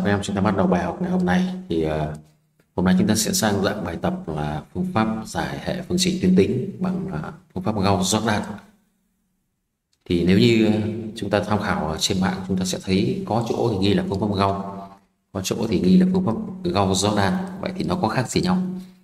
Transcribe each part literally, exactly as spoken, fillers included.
Các em, chúng ta bắt đầu bài học ngày hôm nay. Thì uh, hôm nay chúng ta sẽ sang dạng bài tập là phương pháp giải hệ phương trình tuyến tính bằng uh, phương pháp Gauss-Jordan. Thì nếu như uh, chúng ta tham khảo ở trên mạng, chúng ta sẽ thấy có chỗ thì ghi là phương pháp Gauss, có chỗ thì ghi là phương pháp Gauss-Jordan. Vậy thì nó có khác gì nhau?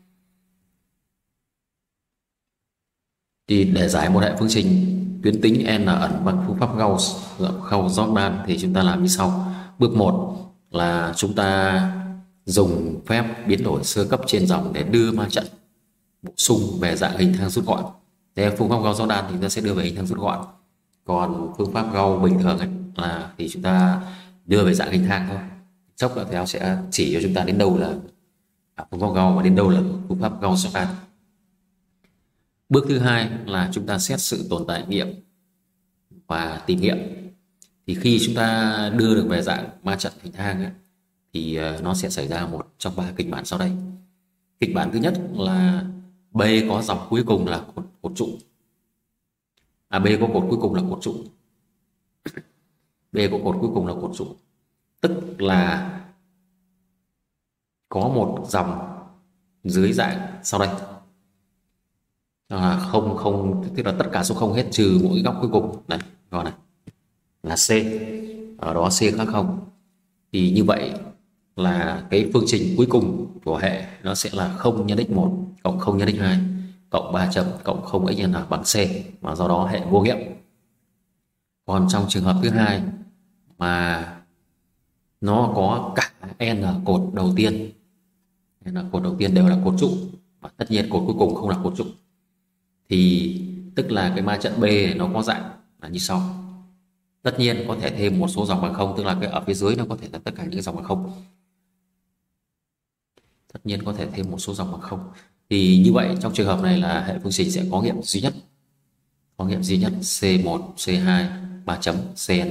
Thì để giải một hệ phương trình tuyến tính n ẩn bằng phương pháp Gauss Gauss-Jordan thì chúng ta làm như sau. Bước một là chúng ta dùng phép biến đổi sơ cấp trên dòng để đưa ma trận bổ sung về dạng hình thang rút gọn. Thế phương pháp Gauss-Jordan thì ta sẽ đưa về hình thang rút gọn. Còn phương pháp Gauss bình thường ấy, là thì chúng ta đưa về dạng hình thang thôi. Chốc là thầy sẽ chỉ cho chúng ta đến đâu là phương pháp Gauss và đến đâu là phương pháp Gauss-Jordan. Bước thứ hai là chúng ta xét sự tồn tại nghiệm và tìm nghiệm. Thì khi chúng ta đưa được về dạng ma trận hình thang ấy, thì nó sẽ xảy ra một trong ba kịch bản sau đây. Kịch bản thứ nhất là B có dòng cuối cùng là cột, cột trụ. À, B có cột cuối cùng là cột trụ. B có cột cuối cùng là cột trụ. Tức là có một dòng dưới dạng sau đây. À, không không tức là tất cả số không hết trừ mỗi góc cuối cùng này, gọi này là C, ở đó C khác không. Thì như vậy là cái phương trình cuối cùng của hệ nó sẽ là không nhân x một cộng không nhân x hai cộng ba chấm cộng không x nhân n bằng C, và do đó hệ vô nghiệm. Còn trong trường hợp thứ hai mà nó có cả n cột đầu tiên, n cột đầu tiên đều là cột trụ, và tất nhiên cột cuối cùng không là cột trụ, thì tức là cái ma trận B này nó có dạng là như sau. Tất nhiên có thể thêm một số dòng bằng không, tức là cái ở phía dưới nó có thể là tất cả những dòng bằng không. Tất nhiên có thể thêm một số dòng bằng không. Thì như vậy trong trường hợp này là hệ phương trình sẽ có nghiệm duy nhất. Có nghiệm duy nhất C một, C hai, ba chấm, Cn.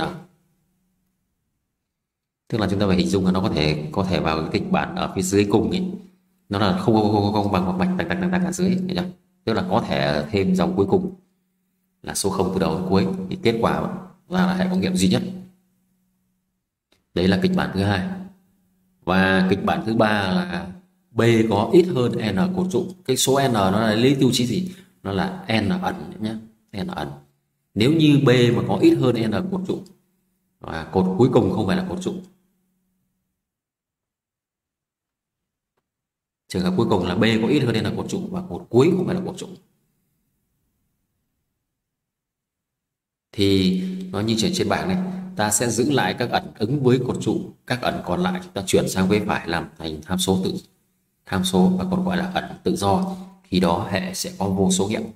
Tức là chúng ta phải hình dung là nó có thể có thể vào cái kịch bản ở phía dưới cùng ấy. Nó là không không không, không bằng một mạch tạch tạch tạch ở dưới, hiểu chưa? Tức là có thể thêm dòng cuối cùng là số không từ đầu đến cuối, thì kết quả ra là hệ có nghiệm duy nhất. Đấy là kịch bản thứ hai. Và kịch bản thứ ba là B có ít hơn n cột trụ. Cái số n nó là lấy tiêu chí gì? Nó là n ẩn nhé, n ẩn. Nếu như B mà có ít hơn n cột trụ và cột cuối cùng không phải là cột trụ, trường hợp cuối cùng là B có ít hơn n cột trụ và cột cuối không phải là cột trụ, thì nó như trên trên bảng này, ta sẽ giữ lại các ẩn ứng với cột trụ, các ẩn còn lại chúng ta chuyển sang vế phải làm thành tham số tự tham số và còn gọi là ẩn tự do. Khi đó hệ sẽ có vô số nghiệm.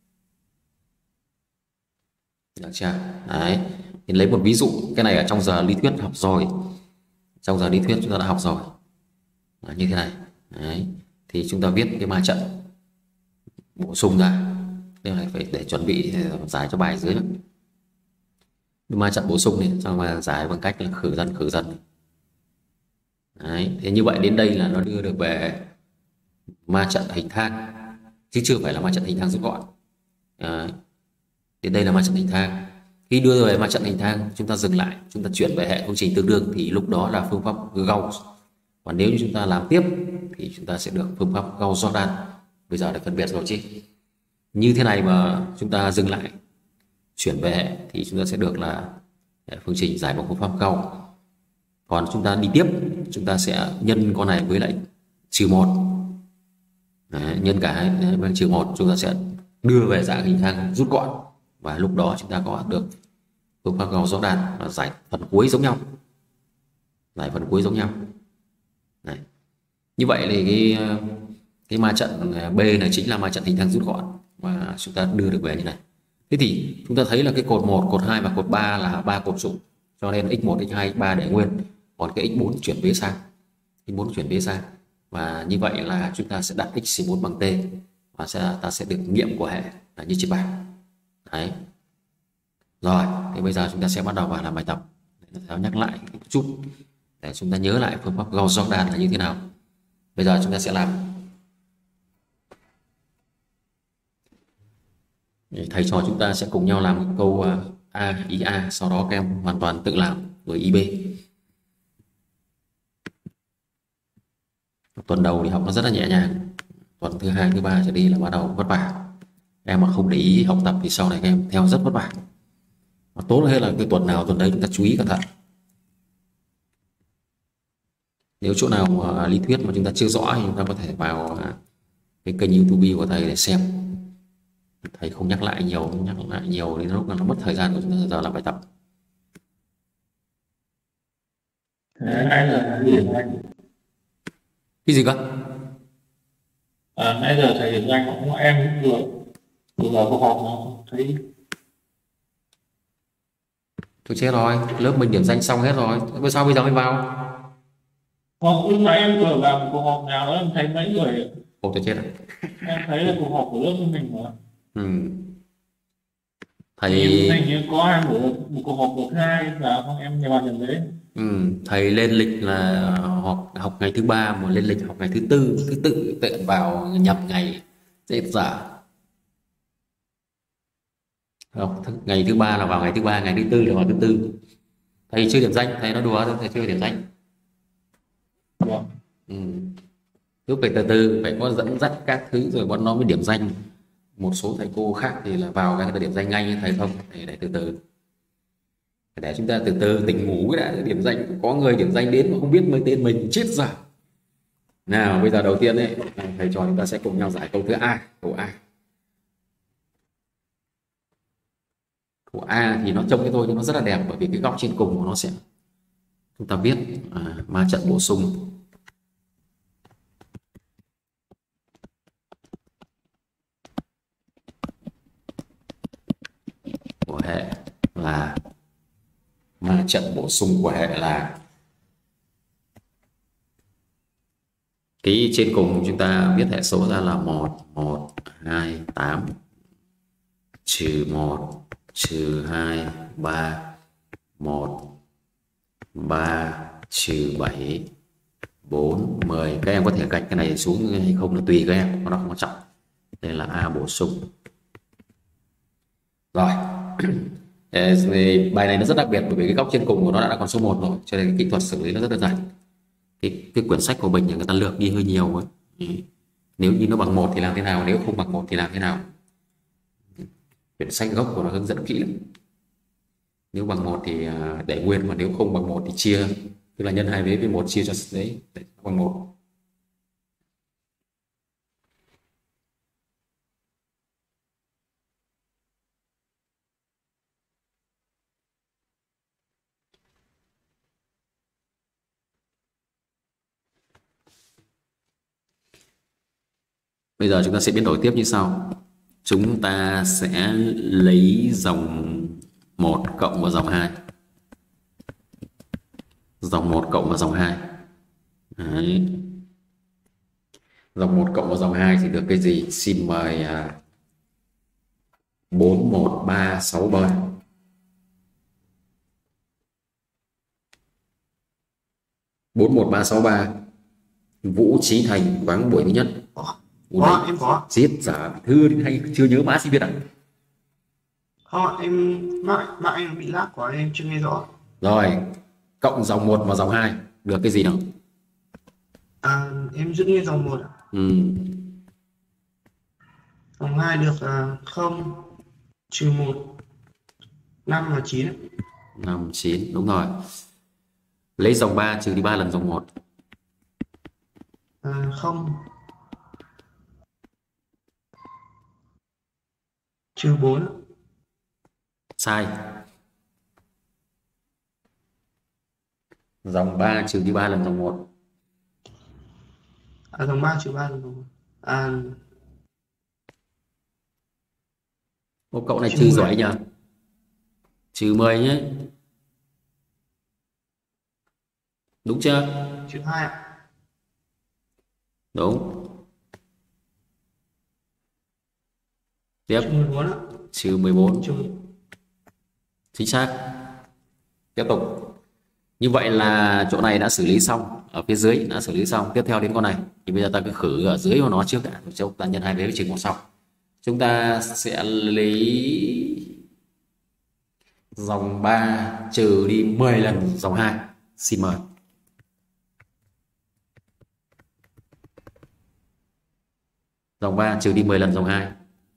Được chưa? Đấy. Thì lấy một ví dụ, cái này ở trong giờ lý thuyết học rồi, trong giờ lý thuyết chúng ta đã học rồi. Đấy, như thế này. Đấy. Thì chúng ta viết cái ma trận bổ sung ra. Đây này phải để chuẩn bị giải cho bài dưới. Ma trận bổ sung này, xong mà giải bằng cách là khử dần khử dần. Đấy. Thế như vậy đến đây là nó đưa được về ma trận hình thang, chứ chưa phải là ma trận hình thang rút gọn. Đấy. Đến đây là ma trận hình thang. Khi đưa về ma trận hình thang, chúng ta dừng lại, chúng ta chuyển về hệ phương trình tương đương, thì lúc đó là phương pháp Gauss. Còn nếu như chúng ta làm tiếp thì chúng ta sẽ được phương pháp Gauss-Jordan. Bây giờ đã phân biệt rồi chứ. Như thế này mà chúng ta dừng lại, chuyển về hệ thì chúng ta sẽ được là phương trình giải bằng phương pháp Gauss. Còn chúng ta đi tiếp, chúng ta sẽ nhân con này với lại trừ một. Đấy, nhân cả hai với trừ một, chúng ta sẽ đưa về dạng hình thang rút gọn, và lúc đó chúng ta có được phương pháp Gauss-Jordan là giải phần cuối giống nhau. Giải phần cuối giống nhau. Đấy. Như vậy thì cái cái ma trận B này chính là ma trận hình thang rút gọn, và chúng ta đưa được về như này. Thế thì chúng ta thấy là cái cột một, cột hai và cột ba là ba cột trụ, cho nên x một, x hai, x ba để nguyên, còn cái x bốn chuyển vế sang, x bốn chuyển vế sang, và như vậy là chúng ta sẽ đặt x trừ một bằng t, và sẽ ta sẽ được nghiệm của hệ là như trên bảng. Đấy. Rồi, thì bây giờ chúng ta sẽ bắt đầu vào làm bài tập. Để nhắc lại một chút để chúng ta nhớ lại phương pháp Gauss-Jordan là như thế nào. Bây giờ chúng ta sẽ làm. Thầy trò chúng ta sẽ cùng nhau làm câu A, ý A, sau đó các em hoàn toàn tự làm với ý B. Tuần đầu thì học nó rất là nhẹ nhàng, tuần thứ hai thứ ba trở đi là bắt đầu vất vả. Em mà không để ý học tập thì sau này các em theo rất vất vả. Và tốt hơn là cái tuần nào tuần đấy chúng ta chú ý cẩn thận. Nếu chỗ nào mà lý thuyết mà chúng ta chưa rõ thì chúng ta có thể vào cái kênh YouTube của thầy để xem. Thầy không nhắc lại nhiều, nhắc lại nhiều thì lúc nó mất thời gian của chúng ta giờ làm bài tập. Nãy giờ thầy điểm danh. Cái gì cơ? À, nãy giờ thầy điểm danh cũng em vừa vừa có họp mà thấy. Thôi chết rồi, lớp mình điểm danh xong hết rồi. Vì sao bây giờ mới vào? Không, lúc nãy em vừa vào một cuộc họp nào đó em thấy mấy người. Ồ tôi chết rồi. Em thấy là cuộc họp của lớp mình mà. Ừ. Thầy Thầy em như có hai buổi một cuộc họp một hai và không em nhà vào nhận đấy. ừ, thầy lên lịch là học học ngày thứ ba mà lên lịch học ngày thứ tư, thứ tự tiện vào nhập ngày chết dở. Không, ngày thứ ba là vào ngày thứ ba, ngày thứ tư là vào thứ tư. Thầy chưa điểm danh, thầy nói đùa thôi, thầy chưa điểm danh. Vâng. Ừ. Lúc phải từ từ phải có dẫn dắt các thứ rồi bọn nó mới điểm danh. Một số thầy cô khác thì là vào cái điểm danh ngay, thầy không, thầy để từ từ. Để chúng ta từ từ tỉnh ngủ cái đã, điểm danh có người điểm danh đến mà không biết mấy tên mình chết dở. Nào bây giờ đầu tiên ấy, thầy trò chúng ta sẽ cùng nhau giải câu thứ A, câu A. Câu A thì nó trông cái thôi nhưng nó rất là đẹp, bởi vì cái góc trên cùng của nó sẽ chúng ta viết à, ma trận bổ sung của hệ là ma trận bổ sung của hệ là cái trên cùng chúng ta viết hệ số ra là một, một, hai, tám, trừ một, trừ hai, ba, một, ba, trừ bảy, bốn, mười. Các em có thể gạch cái này xuống hay không là tùy các em, nó không quan trọng. Đây là A bổ sung. Rồi. Bài này nó rất đặc biệt bởi vì cái góc trên cùng của nó đã là con số một rồi, cho nên cái kỹ thuật xử lý nó rất đơn giản. Cái, cái quyển sách của mình người ta lược ghi hơi nhiều ấy. Nếu như nó bằng một thì làm thế nào, nếu không bằng một thì làm thế nào. Quyển sách gốc của nó hướng dẫn kỹ lắm. Nếu bằng một thì để nguyên, mà nếu không bằng một thì chia, tức là nhân hai vế với một chia cho đấy bằng một. Bây giờ chúng ta sẽ biến đổi tiếp như sau. Chúng ta sẽ lấy dòng một cộng vào dòng hai. Dòng một cộng vào dòng hai. Đấy. Dòng một cộng vào dòng hai thì được cái gì? Xin mời bốn một ba sáu ba. bốn một ba sáu ba. Vũ Trí Thành vắng buổi thứ nhất. Có, em có. Giết giả thư hay chưa nhớ mã sinh viên à? Không, em mạng mạng em bị lag quá em chưa nghe rõ. Rồi, cộng dòng một và dòng hai được cái gì nào? À, em giữ nguyên dòng một ạ. Ừ. Dòng hai được là không, trừ một, năm và chín. năm, chín, đúng rồi. Lấy dòng ba trừ đi ba lần dòng một. À, không, trừ bốn. Sai. Dòng ba trừ đi ba lần dòng một. À, dòng ba trừ ba là dòng một. À, Ô, cậu này trừ trừ mười. giỏi nhỉ? Trừ mười nhé. Đúng chưa? Trừ hai ạ. Đúng. Tiếp. Trừ mười bốn ạ. Trừ mười bốn. Trừ... Chính xác. Tiếp tục. Như vậy là chỗ này đã xử lý xong, ở phía dưới đã xử lý xong. Tiếp theo đến con này thì bây giờ ta cứ khử ở dưới của nó trước đã, rồi chúng ta nhân hai vế với trừ một sau. Chúng ta sẽ lấy dòng ba trừ đi mười lần dòng hai. Xin mời. Dòng ba trừ đi mười lần dòng hai.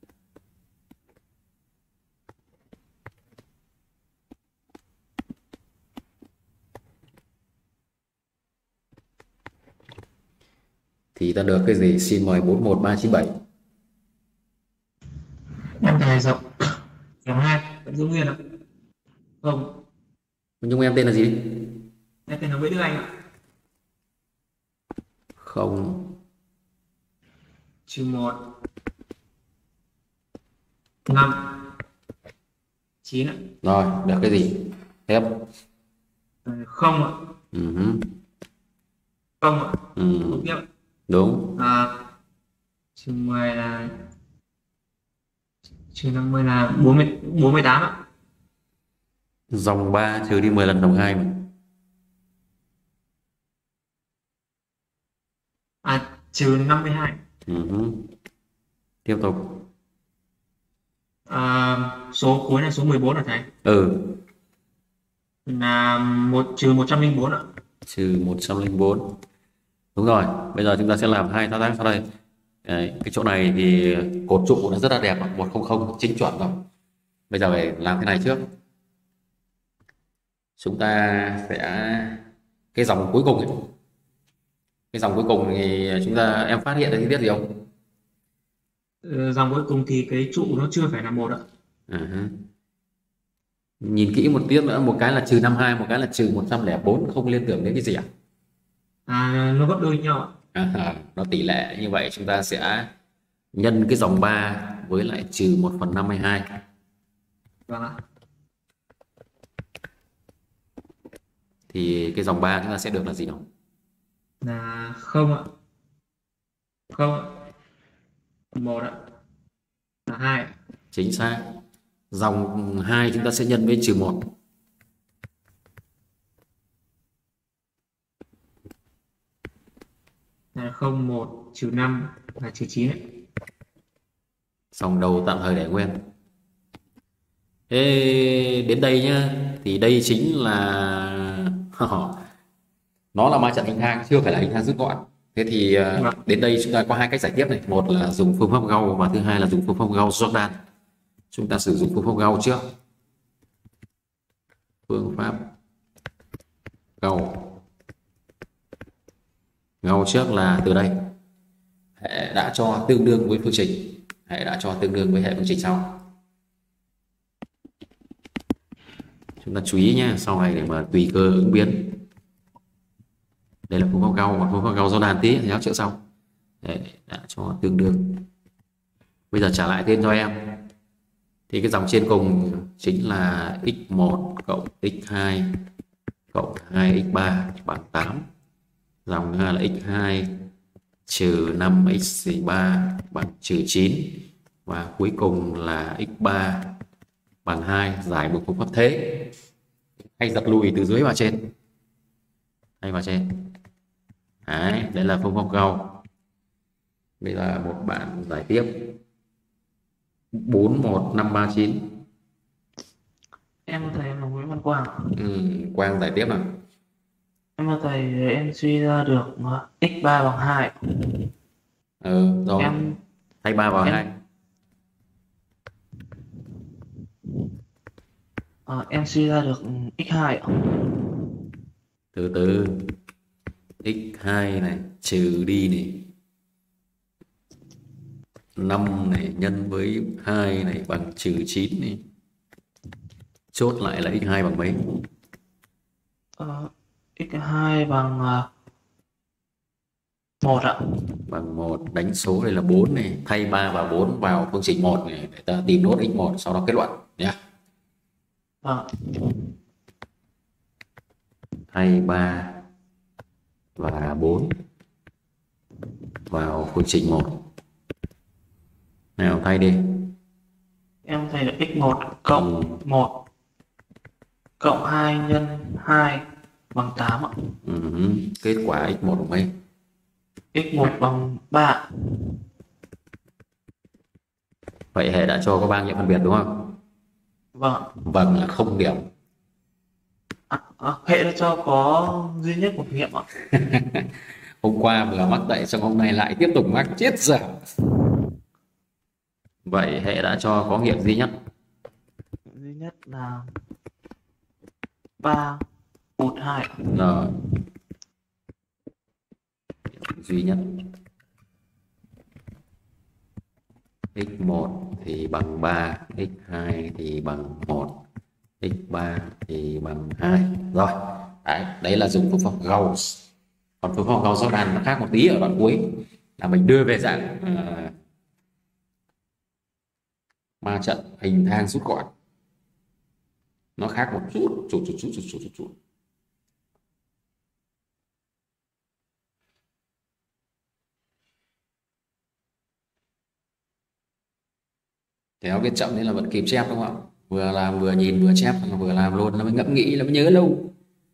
Thì ta được cái gì? Xin mời bốn một ba chín bảy. Em thầy dòng dòng hai vẫn giữ nguyên ạ. Không, Nhưng em tên là gì? em tên là Nguyễn Đức Anh ạ. Không. Trừ một, năm, chín ạ. Rồi, được cái gì? Tiếp. Ờ, không ạ. Ừ hứ. Không ạ. Ừ. Không tiếp ạ. Đúng. À, trừ mười là trừ năm mươi là bốn mươi, bốn mươi tám ạ. Dòng ba trừ đi mười lần dòng hai mà. À, trừ năm mươi hai. Ừ hứ. Tiếp tục. À, số cuối là số mười bốn hả thầy? Ừ. Là một trừ một trăm linh bốn ạ. Trừ một trăm linh bốn. Đúng rồi. Bây giờ chúng ta sẽ làm hai thao tác sau đây. Đấy, cái chỗ này thì cột trụ nó rất là đẹp, một không không chính chuẩn rồi. Bây giờ phải làm cái này trước. Chúng ta sẽ cái dòng cuối cùng ấy. Cái dòng cuối cùng thì chúng ta em phát hiện ra chi tiết gì không? Ờ, dòng cuối cùng thì cái trụ nó chưa phải là một ạ. À, ha. Nhìn kỹ một tiết nữa, một cái là trừ năm mươi hai, một cái là trừ một trăm lẻ bốn, không liên tưởng đến cái gì à? À, nó gấp đôi nhau ạ. À, nó tỷ lệ như vậy chúng ta sẽ nhân cái dòng ba với lại trừ một phần năm mươi hai. Vâng ạ. Thì cái dòng ba chúng ta sẽ được là gì nào? Là không ạ. Không ạ. Một ạ. Là hai ạ. Chính xác. Dòng hai chúng ta sẽ nhân với trừ một. Là không, một, trừ năm là trừ chín ạ. Dòng đầu tạm thời để nguyên. Thế đến đây nhá, thì đây chính là nó là ma trận hình thang, chưa phải là hình thang rút gọn. Thế thì Vâng. đến đây chúng ta có hai cách giải tiếp này, một là dùng phương pháp Gauss và thứ hai là dùng phương pháp Gauss-Jordan. Chúng ta sử dụng phương pháp Gauss trước. Phương pháp Gauss. Gauss trước là từ đây. Hệ đã cho tương đương với phương trình. Hệ đã cho tương đương với hệ phương trình sau. Chúng ta chú ý nhé, sau này để mà tùy cơ ứng biến. Đây là phương pháp Gauss và phương pháp Gauss-Jordan tí thì áp chữa sau. Đấy, đã cho tương đương. Bây giờ trả lại tên cho em. Thì cái dòng trên cùng chính là x một cộng x hai cộng hai x ba bằng tám. Dòng thứ hai là x hai trừ năm x ba bằng trừ chín. Và cuối cùng là x ba bằng hai, giải một phương pháp thế. Hay giật lùi từ dưới vào trên. Hay vào trên. Đấy, đấy là phương pháp Gauss. Bây giờ một bạn giải tiếp bốn một năm ba chín. Em thầy em là Nguyễn Văn Quang. Ừ, Quang giải tiếp nào. Em là thầy, em suy ra được x ba bằng hai. Ừ, rồi. Em Thay ba vào em hai. ờ, em suy ra được x hai ạ. Từ từ. x hai này trừ đi này. năm này nhân với hai này bằng trừ chín này. Chốt lại là x hai bằng mấy? Ờ, x hai bằng uh, một ạ. Bằng một. Đánh số đây là bốn này. Thay ba và bốn vào phương trình một này để ta tìm nốt x một, sau đó kết luận nhé. Vâng. Thay ba và bốn vào phương trình một. Nào thay đi. Em thay được x một cộng Ừ. một cộng hai nhân hai bằng tám ạ. Ừ. Kết quả x một bằng mấy? x một bằng ba. Vậy hệ đã cho có ba nghiệm phân biệt đúng không? Vâng. Vâng là không điểm. À, à, hệ đã cho có duy nhất một nghiệm ạ. Hôm qua vừa mắc dậy xong hôm nay lại tiếp tục mắc, chết dở. Vậy hệ đã cho có nghiệm duy nhất. Duy nhất là ba một hai. Rồi. Duy nhất. x một thì bằng ba, x hai thì bằng một, x ba thì bằng hai. Rồi. Đấy, đấy là dùng phương pháp Gauss. Còn phương pháp Gauss-Jordan nó khác một tí ở đoạn cuối là mình đưa về dạng uh, ma trận hình thang rút gọn. Nó khác một chút, chút chút chút chút chút chút. chút. Kéo viết chậm nên là vẫn kịp chép đúng không ạ? Vừa làm vừa nhìn vừa chép, vừa làm luôn, nó mới ngẫm nghĩ, nó mới nhớ lâu.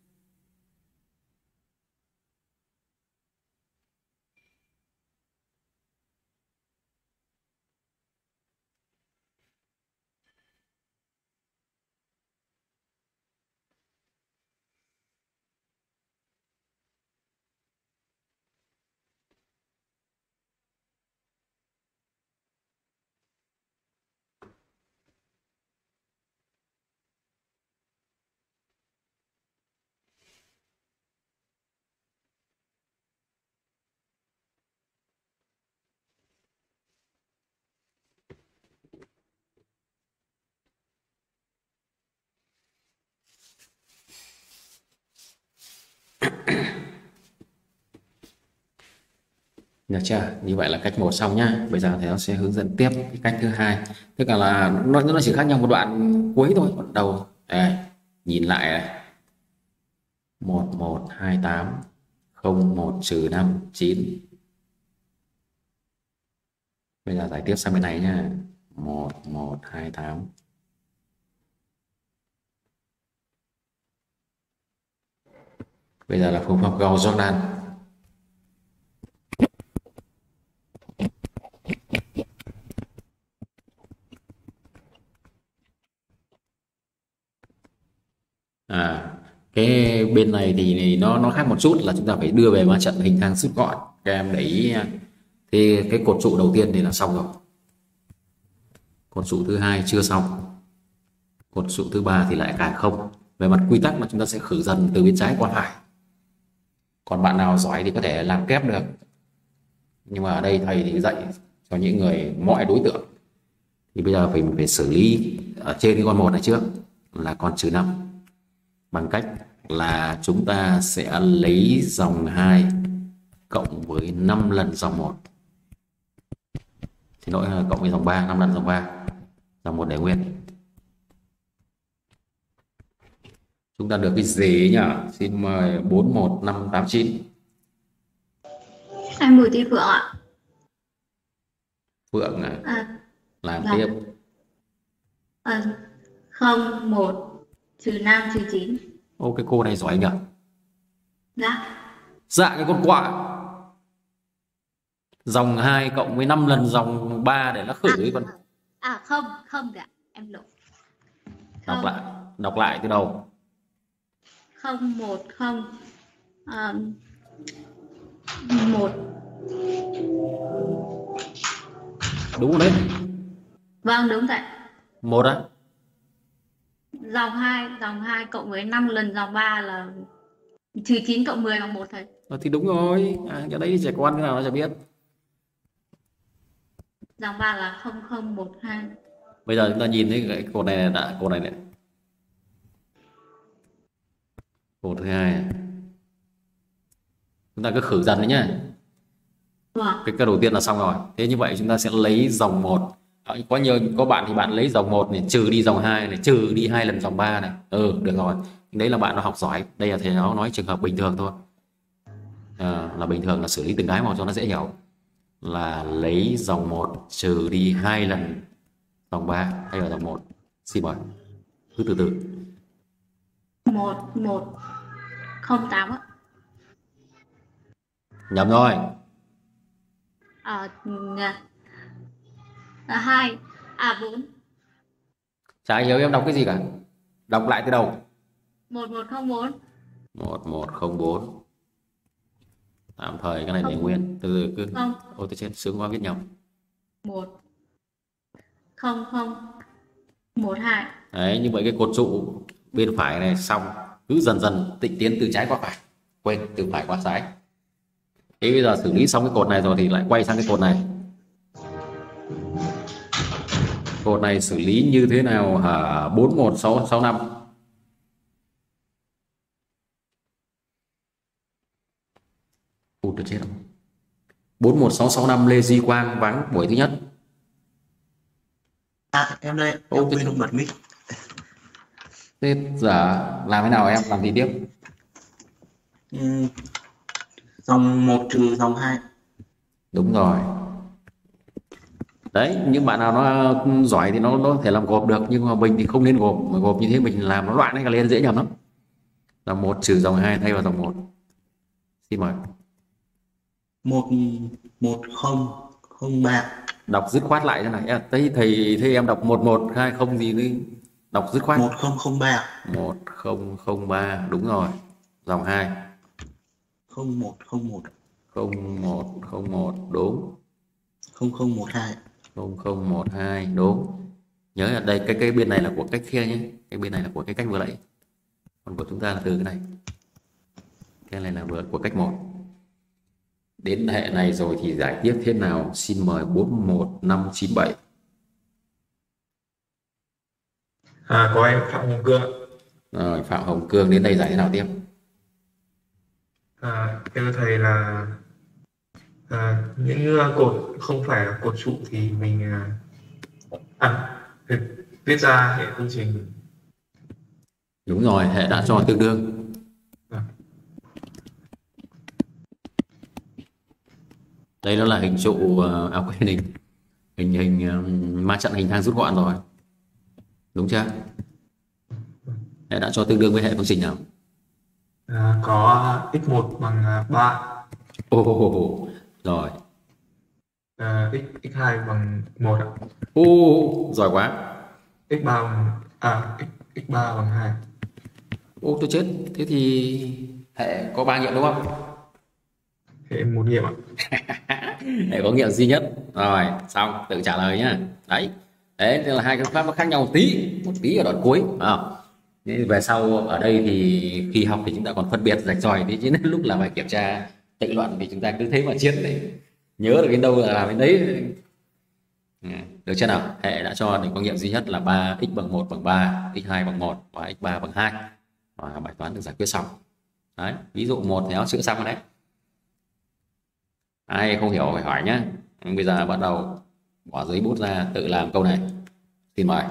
Được chưa? Như vậy là cách một xong nhá. Bây giờ thầy nó sẽ hướng dẫn tiếp cái cách thứ hai. Tức là, là nó nó chỉ khác nhau một đoạn cuối thôi. Đoạn đầu đây, nhìn lại này. một một hai tám không một trừ năm chín. Bây giờ giải tiếp sang bên này nha. một một hai tám. Bây giờ là phương pháp Gauss-Jordan. À, cái bên này thì nó nó khác một chút là chúng ta phải đưa về ma trận hình thang rút gọn. Các em để ý nha. Thì cái cột trụ đầu tiên thì là xong rồi. Cột trụ thứ hai chưa xong. Cột trụ thứ ba thì lại càng không. Về mặt quy tắc là chúng ta sẽ khử dần từ bên trái qua phải. Còn bạn nào giỏi thì có thể làm kép được. Nhưng mà ở đây thầy thì dạy cho những người mọi đối tượng. Thì bây giờ phải mình phải xử lý ở trên cái con một này trước là con trừ năm. Bằng cách là chúng ta sẽ lấy dòng hai cộng với năm lần dòng một. Thì lỗi là cộng với dòng ba, năm lần dòng ba. Dòng một để nguyên. Chúng ta được cái gì nhỉ? Xin mời bốn một năm tám chín. Em Bùi Thị Phượng ạ. Phượng à? À, Làm dạ. tiếp. À, không, một, trừ năm, trừ chín. Ô, cái cô này giỏi nhỉ? Dạ. Dạ cái con quạ. Dòng hai cộng với năm lần dòng ba để nó khử À, cái con. à không, không dạ, em lộn. Đọc Không, lại, đọc lại từ đầu. không, một, không. À, một. Đúng đấy. Vâng, đúng vậy. Một á? Dòng hai, dòng hai cộng với năm lần dòng ba là trừ chín cộng mười bằng một thầy. Ờ, thì đúng rồi. À, cái đấy thì trẻ con thế nào nó chả biết. Dòng ba là không không một hai. Bây giờ chúng ta nhìn thấy cái cột này đã, cột này này. Cột thứ hai này. Chúng ta cứ khử dần đấy nhá. Vâng. Cái cái đầu tiên là xong rồi. Thế như vậy chúng ta sẽ lấy dòng một. Có nhiều có bạn thì bạn lấy dòng một này trừ đi dòng hai này, trừ đi hai lần dòng ba này. Ừ, được rồi. Đấy là bạn nó học giỏi. Đây là thầy nó nói trường hợp bình thường thôi. À, là bình thường là xử lý từng cái một cho nó dễ hiểu. Là lấy dòng một trừ đi hai lần dòng ba hay là dòng một. Xin mời. Cứ từ từ. một một không tám ạ. Nhầm rồi. À, à hai, à bốn. Chả hiểu em đọc cái gì cả. Đọc lại từ đầu. một một không bốn. một một không bốn. Tạm thời cái này để nguyên. Từ từ cứ. Không. Ôi tôi chết, sướng quá viết nhầm. một không không một hai. Đấy, như vậy cái cột trụ bên phải này xong cứ dần dần tịnh tiến từ trái qua phải, quên, từ phải qua trái. Thế bây giờ xử lý xong cái cột này rồi thì lại quay sang cái cột này. Cột này xử lý như thế nào hả? Bốn một sáu sáu năm. Ủa được chết không? Bốn một sáu sáu năm Lê Duy Quang vắng buổi thứ nhất. À, em đây, Ô, em thế, quên không bật mic. thế giờ làm thế nào em làm gì tiếp? Ừ, dòng một trừ dòng hai. Đúng rồi. Đấy, những bạn nào nó giỏi thì nó nó có thể làm gộp được, nhưng mà mình thì không nên gộp, mà gộp như thế mình làm nó loạn, cái lên dễ nhầm lắm. Là một trừ dòng hai thay vào dòng một. Xin mời. Một một không không ba. Đọc dứt khoát lại thế này. À, thấy thầy thấy em đọc một một hai không gì nữa. Đọc dứt khoát. Một không không ba. Một không không ba, đúng rồi. Dòng hai. Không một không một. Không một không một, đúng. Không không một hai. Không không một hai, đúng. Nhớ là đây cái cái bên này là của cách kia nhé, cái bên này là của cái cách vừa nãy, còn của chúng ta là từ cái này, cái này là vừa của cách một. Đến hệ này rồi thì giải tiếp thế nào? Xin mời bốn một năm chín bảy. À, có em Phạm Hồng Cương ạ. Rồi, Phạm Hồng Cương đến đây giải thế nào tiếp? À, theo thầy là à, những uh, cột không phải là cột trụ thì mình uh, à, viết, viết ra hệ phương trình. Đúng rồi, hệ đã cho tương đương. À, Đây nó là hình trụ, à quên, hình hình hình um, ma trận hình thang rút gọn rồi, đúng chưa? Hệ đã cho tương đương với hệ phương trình nào? à, có x một bằng uh, ba, Ồ, oh, oh, oh. Rồi. à, x, x hai bằng một ạ. Ồ, oh, giỏi quá. x ba bằng à, x, x ba bằng hai. Ô, tôi chết. Thế thì hệ có ba nghiệm đúng không? Hệ một nghiệm ạ. Hệ có nghiệm duy nhất. Rồi, xong, tự trả lời nhá. Đấy. Đấy là hai cái pháp nó khác nhau một tí, một tí ở đoạn cuối. À. Thế về sau ở đây thì khi học thì chúng ta còn phân biệt rạch ròi, thế chứ đến lúc là phải kiểm tra tự luận thì chúng ta cứ thế mà chiến đấy. Nhớ được đến đâu là làm đến đấy. Được chưa nào? Hệ đã cho được có nghiệm duy nhất là ba x bằng một bằng ba, x hai bằng một và x ba bằng hai. Và bài toán được giải quyết xong. Đấy, ví dụ một thì nó chữa xong rồi đấy. Ai không hiểu phải hỏi nhé. Bây giờ bắt đầu bỏ giấy bút ra tự làm câu này. Xin mời.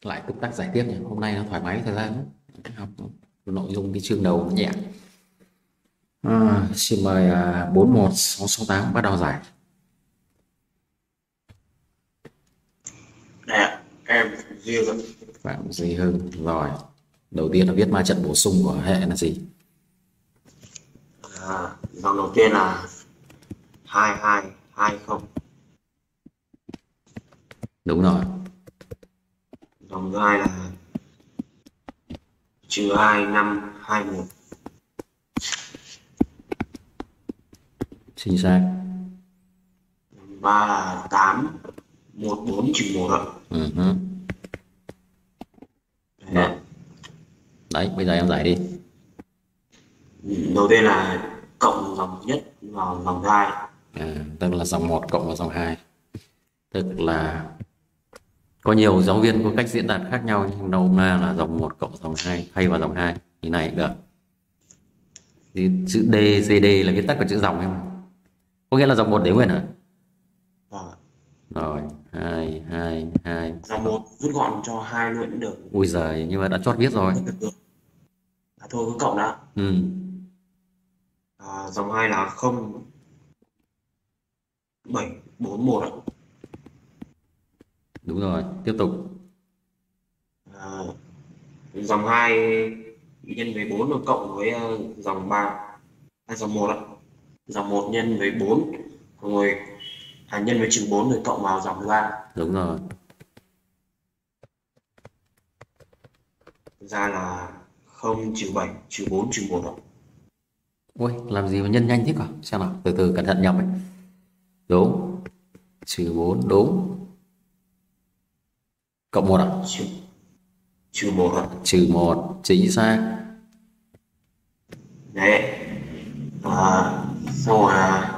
lại túc tắc giải tiếp nhỉ. Hôm nay nó thoải mái thời gian học nội dung cái chương đầu nó nhẹ. À, xin mời à, bốn một sáu sáu tám bắt đầu giải. Dạ, em Duy Hưng. Phạm Duy Hưng. Rồi, đầu tiên là viết ma trận bổ sung của hệ là gì? À, dòng đầu tiên là hai hai hai không. Đúng rồi. Dòng thứ hai là trừ hai năm hai một. Chính xác. Dòng ba là tám một bốn trừ một ạ. Ừ hứ. Đấy. Đấy, bây giờ em giải đi. Đầu tiên là cộng dòng thứ nhất vào dòng thứ hai. À, tức là dòng một cộng vào dòng hai. Tức là có nhiều giáo viên có cách diễn đạt khác nhau, nhưng nôm na là dòng một cộng dòng hai thay vào dòng hai như này cũng được. Thì chữ D, giê đê là viết tắt của chữ dòng em. Có nghĩa là dòng một để nguyên hả? Vâng. Rồi, hai, hai, hai. Dòng một rút gọn cho hai luôn cũng được. Ui giời, nhưng mà đã chót viết rồi. À, thôi cứ cộng đã. Ừ. À, dòng hai là không bảy bốn một ạ. Đúng rồi, tiếp tục. À, dòng hai nhân với bốn rồi cộng với uh, dòng ba, à, dòng một ạ. Dòng một nhân với bốn rồi à, nhân với trừ bốn rồi cộng vào dòng thứ ba. Đúng rồi. Ra là không trừ bảy trừ bốn trừ một ạ. Ui, làm gì mà nhân nhanh thế cả? Xem nào, từ từ cẩn thận nhập ấy. Đúng. Trừ bốn, đúng. Cộng một à? Trừ, trừ một ạ. Trừ một, chính xác. Đấy. À, xong rồi à,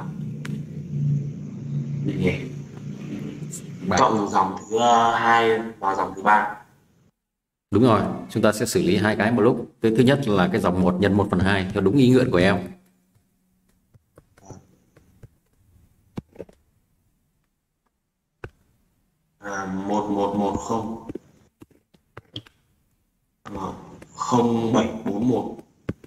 gì nhỉ? Bạn. Cộng dòng thứ hai và dòng thứ ba. Đúng rồi, chúng ta sẽ xử lý hai cái một lúc. Cái thứ nhất là cái dòng một nhân một phần hai theo đúng ý nguyện của em. À, một một một không không bảy bốn một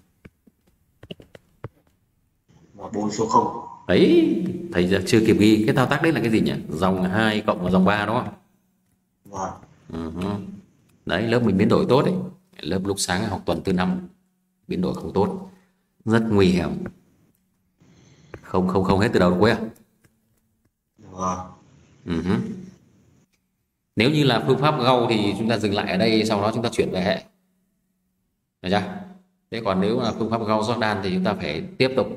và bốn số không. Đấy, thầy giờ chưa kịp ghi cái thao tác đấy là cái gì nhỉ? Dòng hai cộng vào dòng ba đúng không? Vâng. Uh-huh. Đấy, lớp mình biến đổi tốt đấy. Lớp lúc sáng học tuần thứ năm biến đổi không tốt, rất nguy hiểm. Không không không hết từ đầu đến cuối à? Vâng. Uh-huh. Nếu như là phương pháp gâu thì chúng ta dừng lại ở đây, sau đó chúng ta chuyển về hệ. Được chưa? Thế còn nếu là phương pháp gâu Jordan thì chúng ta phải tiếp tục.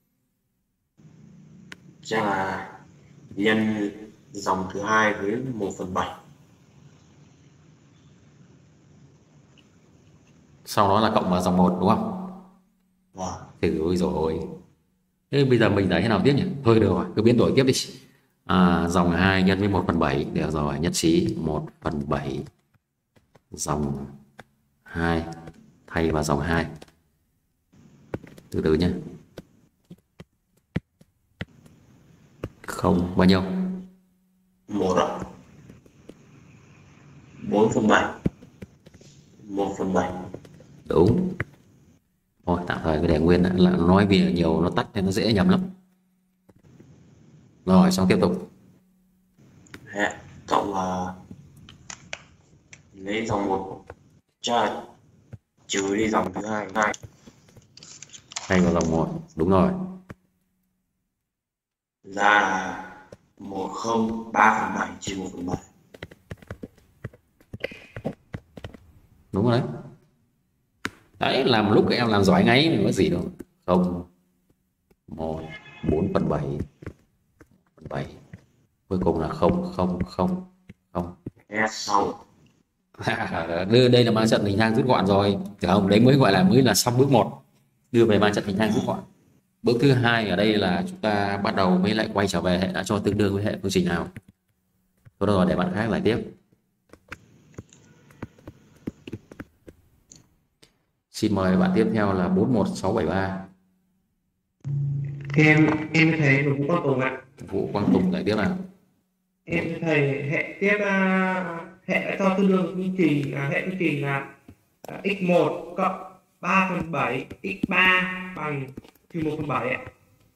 Chắc là nhân dòng thứ hai với một phần bảy. Sau đó là cộng vào dòng một đúng không? Vâng. Thì ôi rồi. Thế bây giờ mình giải thế nào tiếp nhỉ? Thôi được rồi, cứ biến đổi tiếp đi. À, dòng hai nhân với một phần bảy. Được rồi, nhất trí một phần bảy dòng hai thay vào dòng hai. Từ từ nhé. Không, bao nhiêu? Một ạ. bốn phần bảy. một phần bảy. Đúng. Thôi tạm thời cái để nguyên là nói vì nhiều nó tắt nên nó dễ nhầm lắm. Rồi xong tiếp tục. Đấy, cộng là lấy dòng một cho trừ đi dòng thứ hai hai. Thay vào dòng một, đúng rồi. Ra là một không ba phần bảy trừ một phần bảy. Đúng rồi đấy. Đấy, làm lúc em làm giỏi ngay mình có gì đâu. Không, một, bốn phần bảy, phần bảy. Cuối cùng là không, không, không, không. Hết xong. Đưa đây là ma trận hình thang rút gọn rồi. Thì không, đấy mới gọi là mới là xong bước một. Đưa về ma trận hình thang rút gọn. Bước thứ hai ở đây là chúng ta bắt đầu mới lại quay trở về hệ đã cho tương đương với hệ phương trình nào. Thôi rồi để bạn khác giải tiếp. Xin mời bạn tiếp theo là bốn một sáu bảy ba. Em em thấy Vũ Quang Tùng ạ. Vũ Quang Tùng giải tiếp nào. Em thầy hệ tiếp uh, hệ đã cho tương đương phương trình à, hệ phương trình là à, x một cộng ba phần bảy x ba bằng trừ một phần bảy ấy.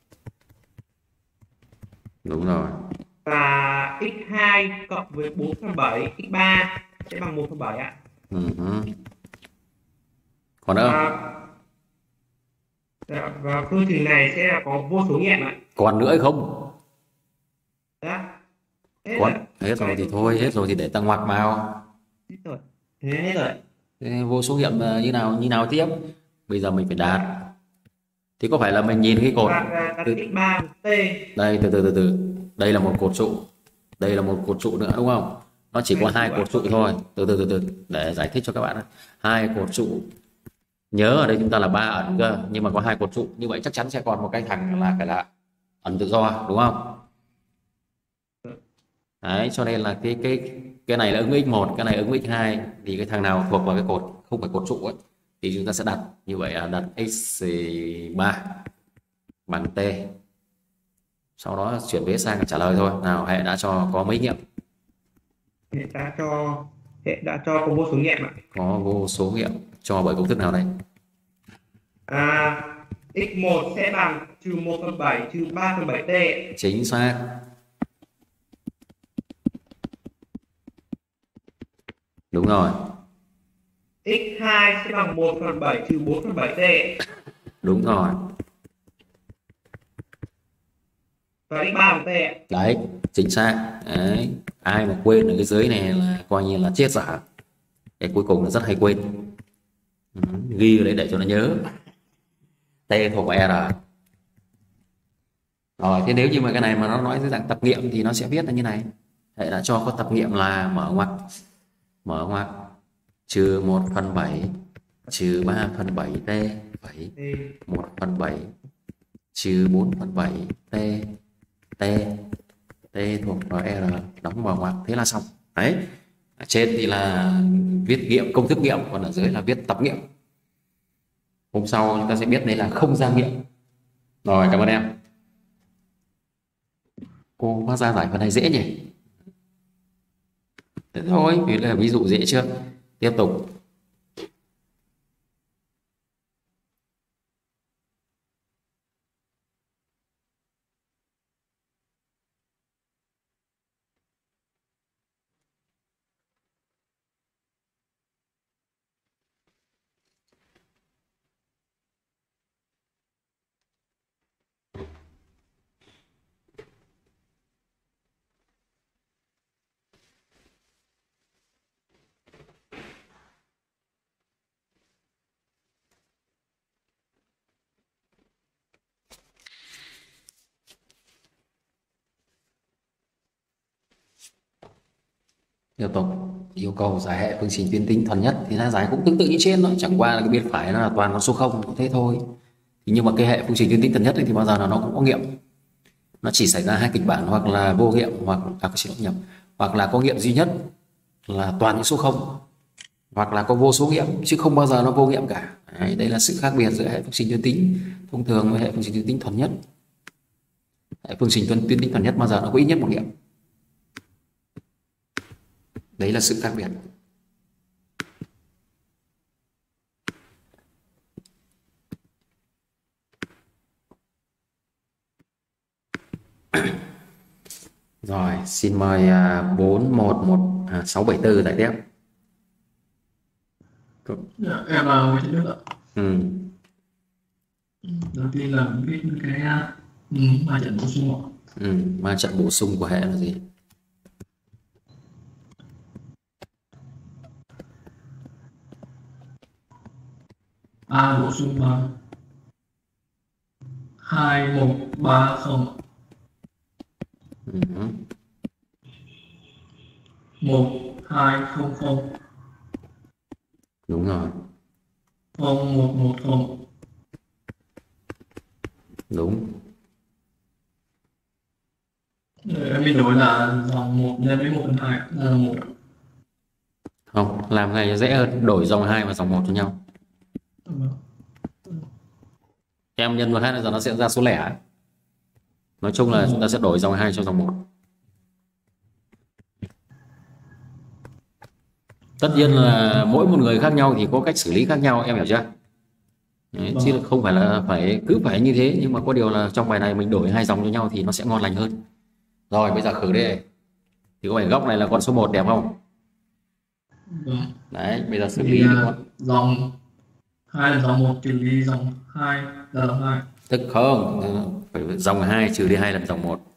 Đúng rồi. Và x hai cộng với bốn phần bảy x ba sẽ bằng một phần bảy ạ. Ừ. Còn nữa và, và phương trình này sẽ là có vô số nghiệm ạ. còn nữa hay không? Đó. Hết Còn rồi. hết rồi thì thôi, hết rồi thì để ta ngoặc vào. Hết rồi. Thế hết rồi. Thế vô số nghiệm là như nào như nào tiếp? Bây giờ mình phải đạt. Thì có phải là mình nhìn cái cột từ x ba t. Đây từ từ từ từ. Đây là một cột trụ. Đây là một cột trụ nữa đúng không? Nó chỉ có hai cột trụ thôi. Từ từ từ từ để giải thích cho các bạn. Hai cột trụ. Nhớ ở đây chúng ta là ba ẩn cơ, nhưng mà có hai cột trụ, như vậy chắc chắn sẽ còn một cái thằng là cái là ẩn tự do đúng không? Đấy, cho nên là cái cái cái này là ứng với x một, cái này ứng với x hai, thì cái thằng nào thuộc vào cái cột không phải cột trụ ấy thì chúng ta sẽ đặt như vậy là đặt x ba bằng t. Sau đó chuyển vế sang trả lời thôi. Nào, hệ đã cho có mấy nghiệm? Hệ đã cho hệ đã cho có vô số nghiệm ạ. Có vô số nghiệm. Cho bởi công thức nào đây? À, x một sẽ bằng trừ một phần bảy trừ ba phần bảy t. Chính xác. Đúng rồi. x hai sẽ bằng một phần bảy trừ bốn phần bảy t. Đúng rồi. Và x ba bằng t. Đấy, chính xác. Đấy. Ai mà quên ở cái dưới này là coi như là chết dở. Cái cuối cùng là rất hay quên. Ừ, ghi ở đấy để cho nó nhớ. T thuộc về R. Rồi, thế nếu như mà cái này mà nó nói dưới dạng tập nghiệm thì nó sẽ viết là như này. Hệ đã cho có tập nghiệm là mở ngoặc mở ngoặc trừ một phần bảy trừ ba phần bảy t bảy một phần bảy trừ bốn phần bảy t t t thuộc vào R, đóng mở ngoặc, thế là xong. Đấy, ở trên thì là viết nghiệm công thức nghiệm, còn ở dưới là viết tập nghiệm. Hôm sau chúng ta sẽ biết đây là không gian nghiệm. Rồi, cảm ơn em. Cô hóa ra giải phần này dễ nhỉ? Thế thôi, vì là ví dụ dễ trước. Tiếp tục. Tiếp tục. Yêu cầu giải hệ phương trình tuyến tính thuần nhất thì nó giải cũng tương tự như trên thôi, chẳng qua là cái bên phải nó là toàn con số không, thế thôi. Thì nhưng mà cái hệ phương trình tuyến tính thuần nhất thì bao giờ là nó cũng có nghiệm. Nó chỉ xảy ra hai kịch bản, hoặc là vô nghiệm hoặc à, xin lỗi nhầm, hoặc là có nghiệm duy nhất là toàn những số không, hoặc là có vô số nghiệm chứ không bao giờ nó vô nghiệm cả. Đấy, đây là sự khác biệt giữa hệ phương trình tuyến tính thông thường với hệ phương trình tuyến tính thuần nhất. Hệ phương trình tuyến tính thuần nhất bao giờ nó có ít nhất một nghiệm. Đấy là sự khác biệt. Rồi, xin mời bốn một một sáu bảy tư giải tiếp. Dạ, em là Nguyễn Thị Đức ạ. Ừ. Đầu tiên là viết cái ừ, ma trận bổ sung ạ. Ừ, ma trận bổ sung của hệ là gì? A bổ sung bằng hai một ba không. Ừ. một hai không không. Đúng rồi. không một một không. Đúng. Rồi, em biến đổi là dòng một nhân với một phần hai là một. Không, làm này dễ hơn, đổi dòng hai và dòng một cho nhau. Em nhân vào hai là giờ nó sẽ ra số lẻ. Nói chung là chúng ta sẽ đổi dòng hai cho dòng một. Tất nhiên là mỗi một người khác nhau thì có cách xử lý khác nhau, em hiểu chưa? Đấy, chứ Vâng. không phải là phải cứ phải như thế, nhưng mà có điều là trong bài này mình đổi hai dòng cho nhau thì nó sẽ ngon lành hơn. Rồi bây giờ khử đây, thì có phải góc này là con số một đẹp không? Vâng. Đấy bây giờ xử Thì lý là con dòng hai là dòng một trừ đi dòng hai là dòng hai. tức không phải dòng hai trừ đi hai lần dòng một,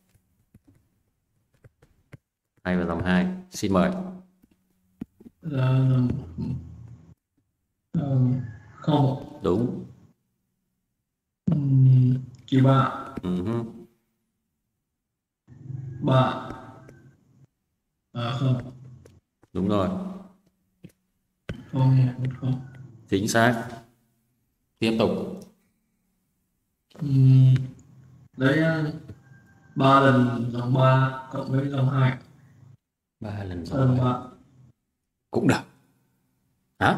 hai và dòng hai. Xin mời. Là dòng ờ, không. Đúng. Ừm, trừ ba. Ừ hứ. Ba. À, không. Đúng rồi, Không một không. chính xác. Tiếp tục. Ừm, lấy ờ, ba lần dòng ba cộng với dòng hai Ba lần dòng lần hai ba. cũng được. Hả?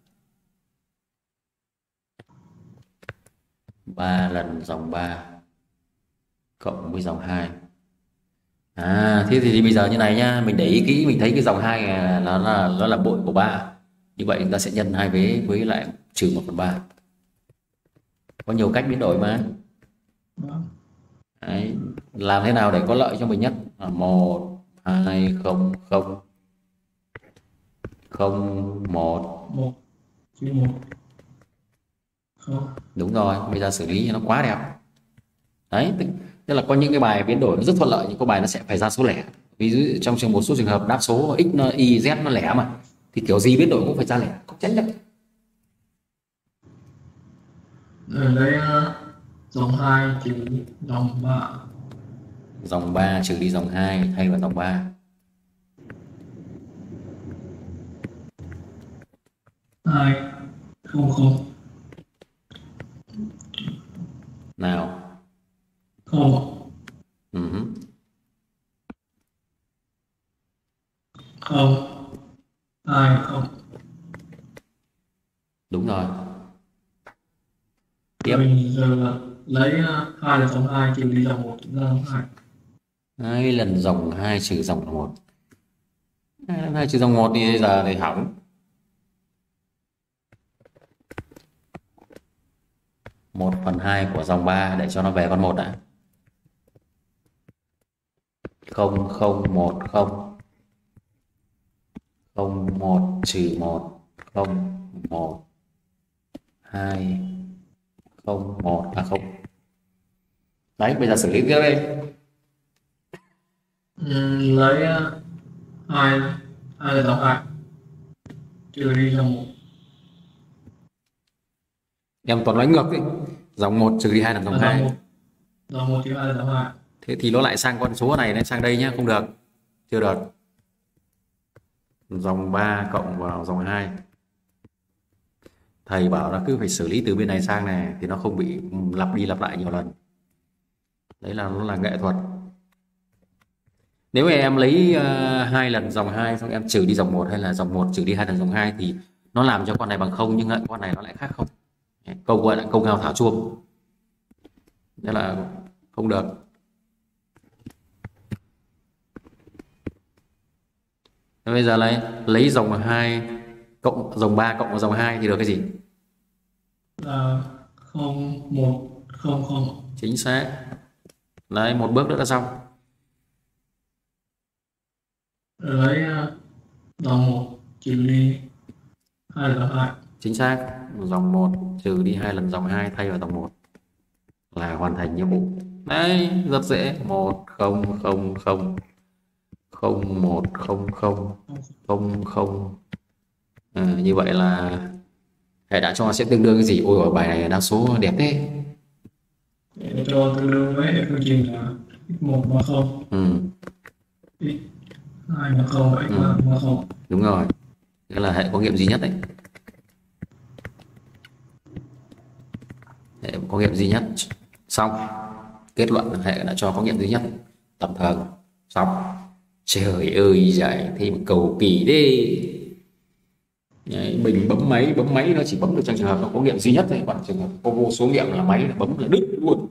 Ba lần dòng ba cộng với dòng hai. À thế thì, thì bây giờ như này nhá, mình để ý kỹ mình thấy cái dòng hai này nó là nó là bội của ba. Như vậy chúng ta sẽ nhân hai vế với lại trừ một phần ba. Có nhiều cách biến đổi mà. Vâng. Đấy. Làm thế nào để có lợi cho mình nhất? Một, hai, không, không, không, một. Một trừ một không. Đúng rồi, bây giờ xử lý cho nó quá đẹp. Đấy, tức, tức là có những cái bài biến đổi nó rất thuận lợi, nhưng có bài nó sẽ phải ra số lẻ. Ví dụ trong trường một số trường hợp đáp số x nó y z nó lẻ mà, thì kiểu gì biến đổi cũng phải ra lẻ, không tránh được. Rồi lấy ờ, dòng hai trừ dòng ba. Dòng ba trừ đi dòng hai thay vào dòng ba. Hai không không. Nào. Không. Ừ hứ. Không. Hai không. Đúng rồi. Tiếp. Rồi giờ là lấy ờ, hai là dòng hai trừ đi dòng một ra dòng hai. Hai lần dòng hai trừ dòng một. Hai lần hai trừ dòng một thì bây giờ thì hỏng. Một phần hai của dòng ba để cho nó về con một đã. Không không một không. Không một trừ một. Không một. Hai. Không một. À không. Đấy bây giờ xử lý tiếp đây. Ừ, lấy ờ, hai hai là dòng hai trừ đi dòng một. Em toàn nói ngược đi. Dòng một trừ đi hai là dòng Là dòng hai. một. Dòng một trừ hai là dòng hai. Thế thì nó lại sang con số này, nó sang đây nhá, không được. Chưa được. Dòng ba cộng vào dòng hai. Thầy bảo là cứ phải xử lý từ bên này sang này thì nó không bị lặp đi lặp lại nhiều lần. Đấy là nó là nghệ thuật. Nếu em lấy uh, hai lần dòng hai xong em trừ đi dòng một, hay là dòng một trừ đi hai lần dòng hai, thì nó làm cho con này bằng không, nhưng lại con này nó lại khác không. Câu gọi là câu ngao thả chuông. Thế là không được. Thế bây giờ lấy lấy dòng hai cộng dòng ba cộng vào dòng hai thì được cái gì? Là không một không không. Chính xác. Đấy, một bước nữa là xong. Lấy ờ, dòng một trừ đi hai là dòng hai. Chính xác. Dòng một trừ đi hai lần dòng hai thay vào dòng một là hoàn thành nhiệm vụ. Đấy, rất dễ. Một không không không không một không không không không. À, như vậy là hệ đã cho sẽ tương đương cái gì? Ôi ở bài này đa số đẹp thế. Để cho tương đương với phương trình là x một bằng không, Ừ, x hai bằng không và x ba bằng không. đúng rồi. Đây là hệ có nghiệm duy nhất đấy. Hệ có nghiệm duy nhất. Xong. Kết luận là hệ đã cho có nghiệm duy nhất. Tầm thường. Xong. Trời ơi giải thì cầu kỳ đi. Đấy, mình bấm máy bấm máy nó chỉ bấm được trong trường hợp nó có nghiệm duy nhất thôi, còn trường hợp có vô số nghiệm là máy là bấm là đứt luôn.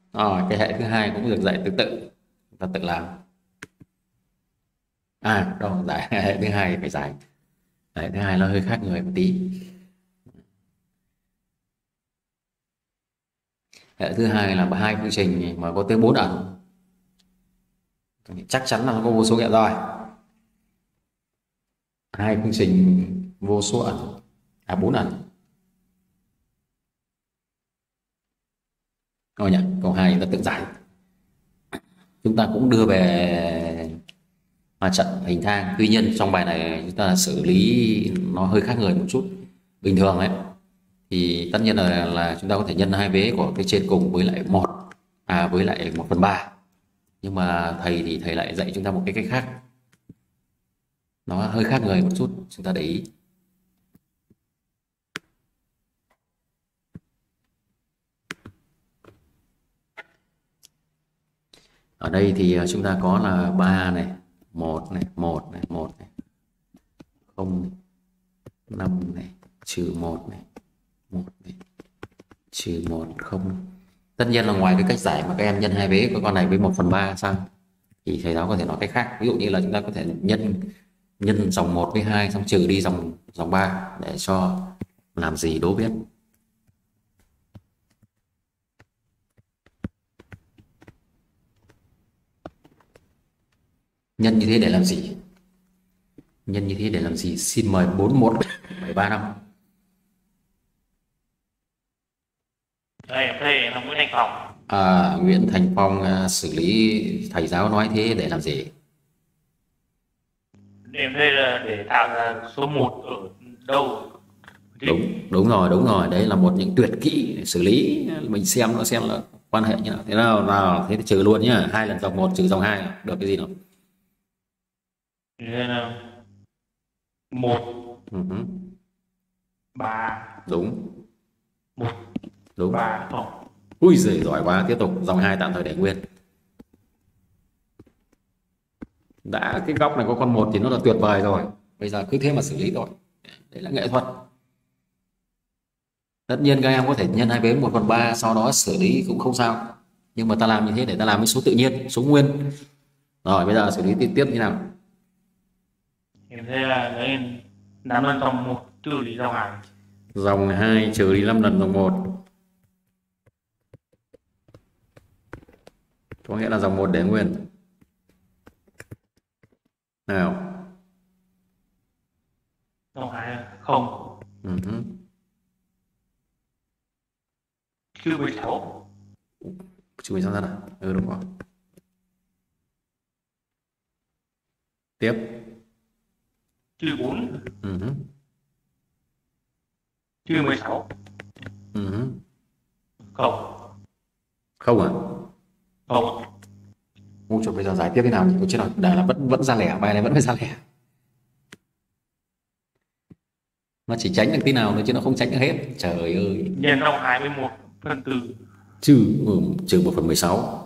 Rồi cái hệ thứ hai cũng được dạy tương tự, chúng ta tự làm. À đâu, giải hệ thứ hai phải giải. Hệ thứ hai nó hơi khác người một tí. Hệ thứ hai là hai phương trình mà có tới bốn ẩn, chắc chắn là nó có vô số kẹo rồi. Hai phương trình vô số ẩn, à bốn ẩn. Rồi nhỉ, câu hai chúng ta tự giải. Chúng ta cũng đưa về ma trận hình thang, tuy nhiên trong bài này chúng ta xử lý nó hơi khác người một chút. Bình thường ấy thì tất nhiên là là chúng ta có thể nhân hai vế của cái trên cùng với lại một, à với lại một phần ba, nhưng mà thầy thì thầy lại dạy chúng ta một cái cách khác, nó hơi khác người một chút, chúng ta để ý. Ở đây thì chúng ta có là ba này, một này, một này, một này, không, năm này, trừ một này, một này, trừ một, không. Tất nhiên là ngoài cái cách giải mà các em nhân hai vế của con này với một phần ba sang thì thầy giáo có thể nói cách khác. Ví dụ như là chúng ta có thể nhân nhân dòng một với hai xong trừ đi dòng dòng ba để cho làm gì đố biết. Nhân như thế để làm gì? Nhân như thế để làm gì? Xin mời bốn một bảy ba năm. Đây em thấy là Nguyễn Thành Phong. À, Nguyễn Thành Phong à, xử lý thầy giáo nói thế để làm gì? Em thấy là để tạo ra số một ở đâu. Đúng, đúng rồi, đúng rồi. Đấy là một những tuyệt kỹ để xử lý. Mình xem nó xem là quan hệ như nào. Thế nào, nào thế thì trừ luôn nhá. Hai lần dòng một trừ dòng hai được cái gì nào? Nên là một, Uh-huh. ba, Đúng, một, đúng. ba, không. Ui giời, giỏi quá. Tiếp tục dòng hai tạm thời để nguyên. Đã cái góc này có con một thì nó là tuyệt vời rồi. Bây giờ cứ thế mà xử lý thôi. Đấy là nghệ thuật. Tất nhiên các em có thể nhân hai vế một phần ba sau đó xử lý cũng không sao. Nhưng mà ta làm như thế để ta làm với số tự nhiên, số nguyên. Rồi bây giờ xử lý tiếp tiếp như nào? Em thấy là đấy năm lần dòng một trừ đi dòng hai. Dòng hai trừ đi năm lần dòng một. Có nghĩa là dòng một để nguyên. Nào. Dòng hai là không. Uh-huh. Trừ mười sáu. Trừ mười sáu ra nào? Ừ đúng rồi. Tiếp. Trừ bốn. Uh-huh. Trừ mười sáu. Uh-huh. Không. Không à? Không. Ôi trời, bây giờ giải tiếp thế nào nhỉ? Có chứ nào? Đã là vẫn vẫn ra lẻ, bài này vẫn phải ra lẻ. Nó chỉ tránh được tí nào thôi chứ nó không tránh được hết. Trời ơi. Nhân dòng hai mươi mốt phần tư. Trừ ừ, trừ một phần mười sáu.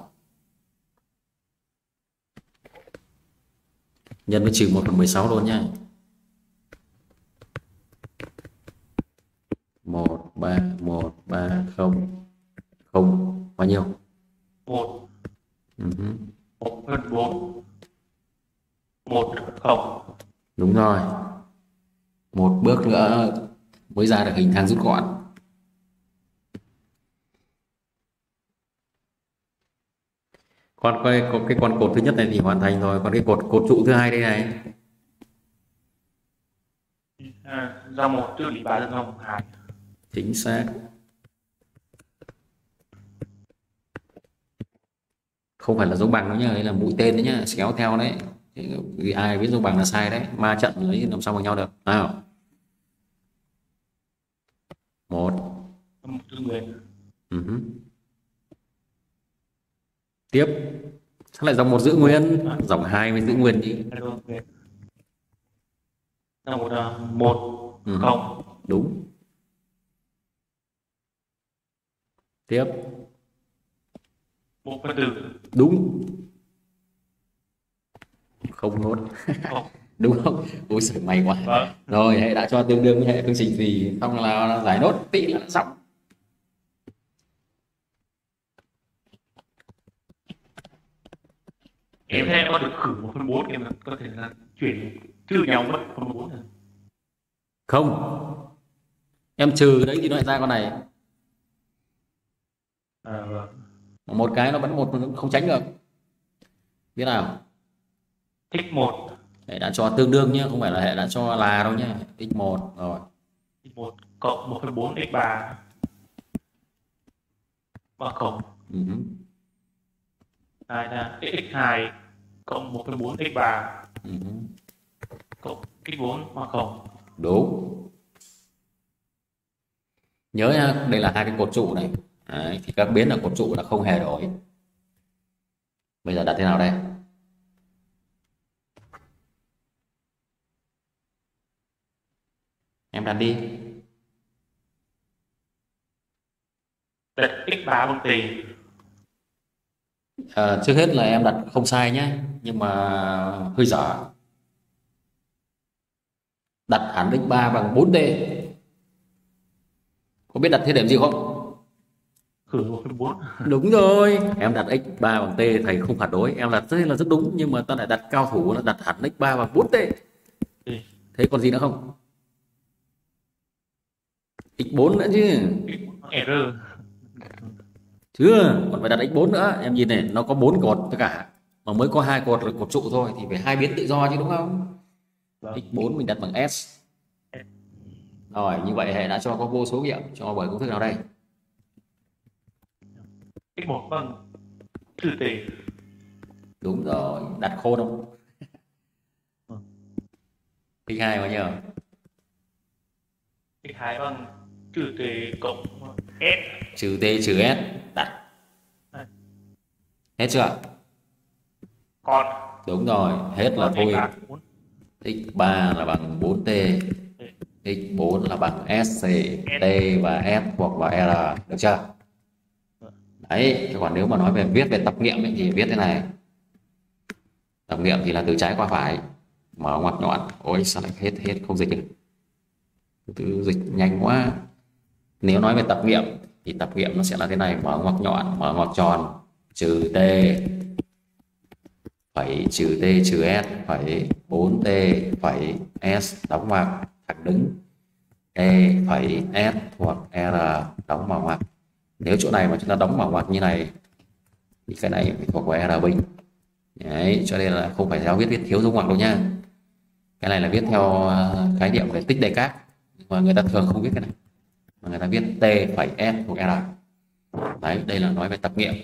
Nhân với trừ một phần mười sáu luôn nha. một, ba, một, ba, không. Không. Bao nhiêu? một. Uh-huh. một phần bốn. một không. Đúng rồi. Một bước nữa mới ra được hình thang rút gọn. Còn cái, cái con cột thứ nhất này thì hoàn thành rồi. Còn cái cột cột trụ thứ hai đây này. À, dòng một trừ đi ba lần dòng hai. Chính xác. Không phải là dấu bằng đâu nhá, đây là mũi tên đấy nhá, kéo theo đấy. Vì ai biết dấu bằng là sai đấy, ma trận lấy làm sao bằng nhau được. Nào. Một. Một trừ nguyên. Uh-huh. Tiếp. Sao lại dòng một giữ nguyên? Dòng hai mới giữ nguyên đi. Dòng một là một. Uh-huh. Không. Đúng. Tiếp. một phần tư. Đúng. Không nốt. Không. Đúng không? Ôi giời, may quá. Vâng. Rồi hệ đã cho tương đương với hệ phương trình gì, xong là giải nốt tí là xong. Em thấy có được khử một phần bốn em có thể là chuyển trừ nhau mất phần bốn rồi. Không, em trừ đấy thì nó lại ra con này. À, vâng. Một cái nó vẫn một, không tránh được. Biết nào? x một. Hệ đã cho tương đương nhé, không phải là hệ đã cho là đâu nhé. x một rồi. x một cộng một phần bốn x ba bằng không. Ừ. Hai là x hai cộng một phần bốn x ba Ừ. cộng x bốn bằng không. Đúng. Nhớ nha, đây là hai cái cột trụ này. Đấy, thì các biến ở cột trụ là không hề đổi. Bây giờ đặt thế nào đây? Em đặt đi. Đặt x ba bằng tỷ. À, trước hết là em đặt không sai nhé, nhưng mà hơi dở. Đặt hẳn x ba bằng bốn t. Có biết đặt thế điểm gì không? Khử một phần bốn. Đúng rồi, em đặt x ba bằng t, thầy không phản đối, em đặt rất là rất đúng, nhưng mà ta lại đặt cao thủ là đặt hẳn x ba bằng bốn t. Thế còn gì nữa không? x bốn nữa chứ. R. Chưa, còn phải đặt x bốn nữa. Em nhìn này, nó có bốn cột tất cả, mà mới có hai cột là cột trụ thôi, thì phải hai biến tự do chứ đúng không? Vâng. x bốn mình đặt bằng s. Rồi, như vậy hệ đã cho có vô số nghiệm, cho bởi công thức nào đây? x một bằng trừ tỷ. Đúng rồi, đặt khôn không? x hai bao nhiêu? x hai bằng trừ tỷ cộng s. Trừ t trừ s, đặt. Hết chưa? Còn Đúng rồi, hết là còn thôi. x ba bốn. x ba là bằng bốn t, x bốn là bằng sc, t và s thuộc vào r, được chưa? Đấy, thế còn nếu mà nói về viết về tập nghiệm ấy, thì viết thế này. Tập nghiệm thì là từ trái qua phải, mở ngoặc nhọn. Ôi sao lại hết hết không dịch được. Từ dịch nhanh quá. Nếu nói về tập nghiệm thì tập nghiệm nó sẽ là thế này: mở ngoặc nhọn, mở ngoặc tròn, trừ t phẩy trừ t trừ s phẩy bốn t phẩy s đóng ngoặc thẳng đứng, e phẩy s thuộc r đóng mở ngoặc. Nếu chỗ này mà chúng ta đóng mở ngoặc như này thì cái này phải thuộc về r bình. Đấy, cho nên là không phải giáo viết viết thiếu dấu ngoặc đâu nha. Cái này là viết theo khái niệm về tích đề các, mà người ta thường không viết cái này, mà người ta viết t phẩy s thuộc r. Đấy, đây là nói về tập nghiệm.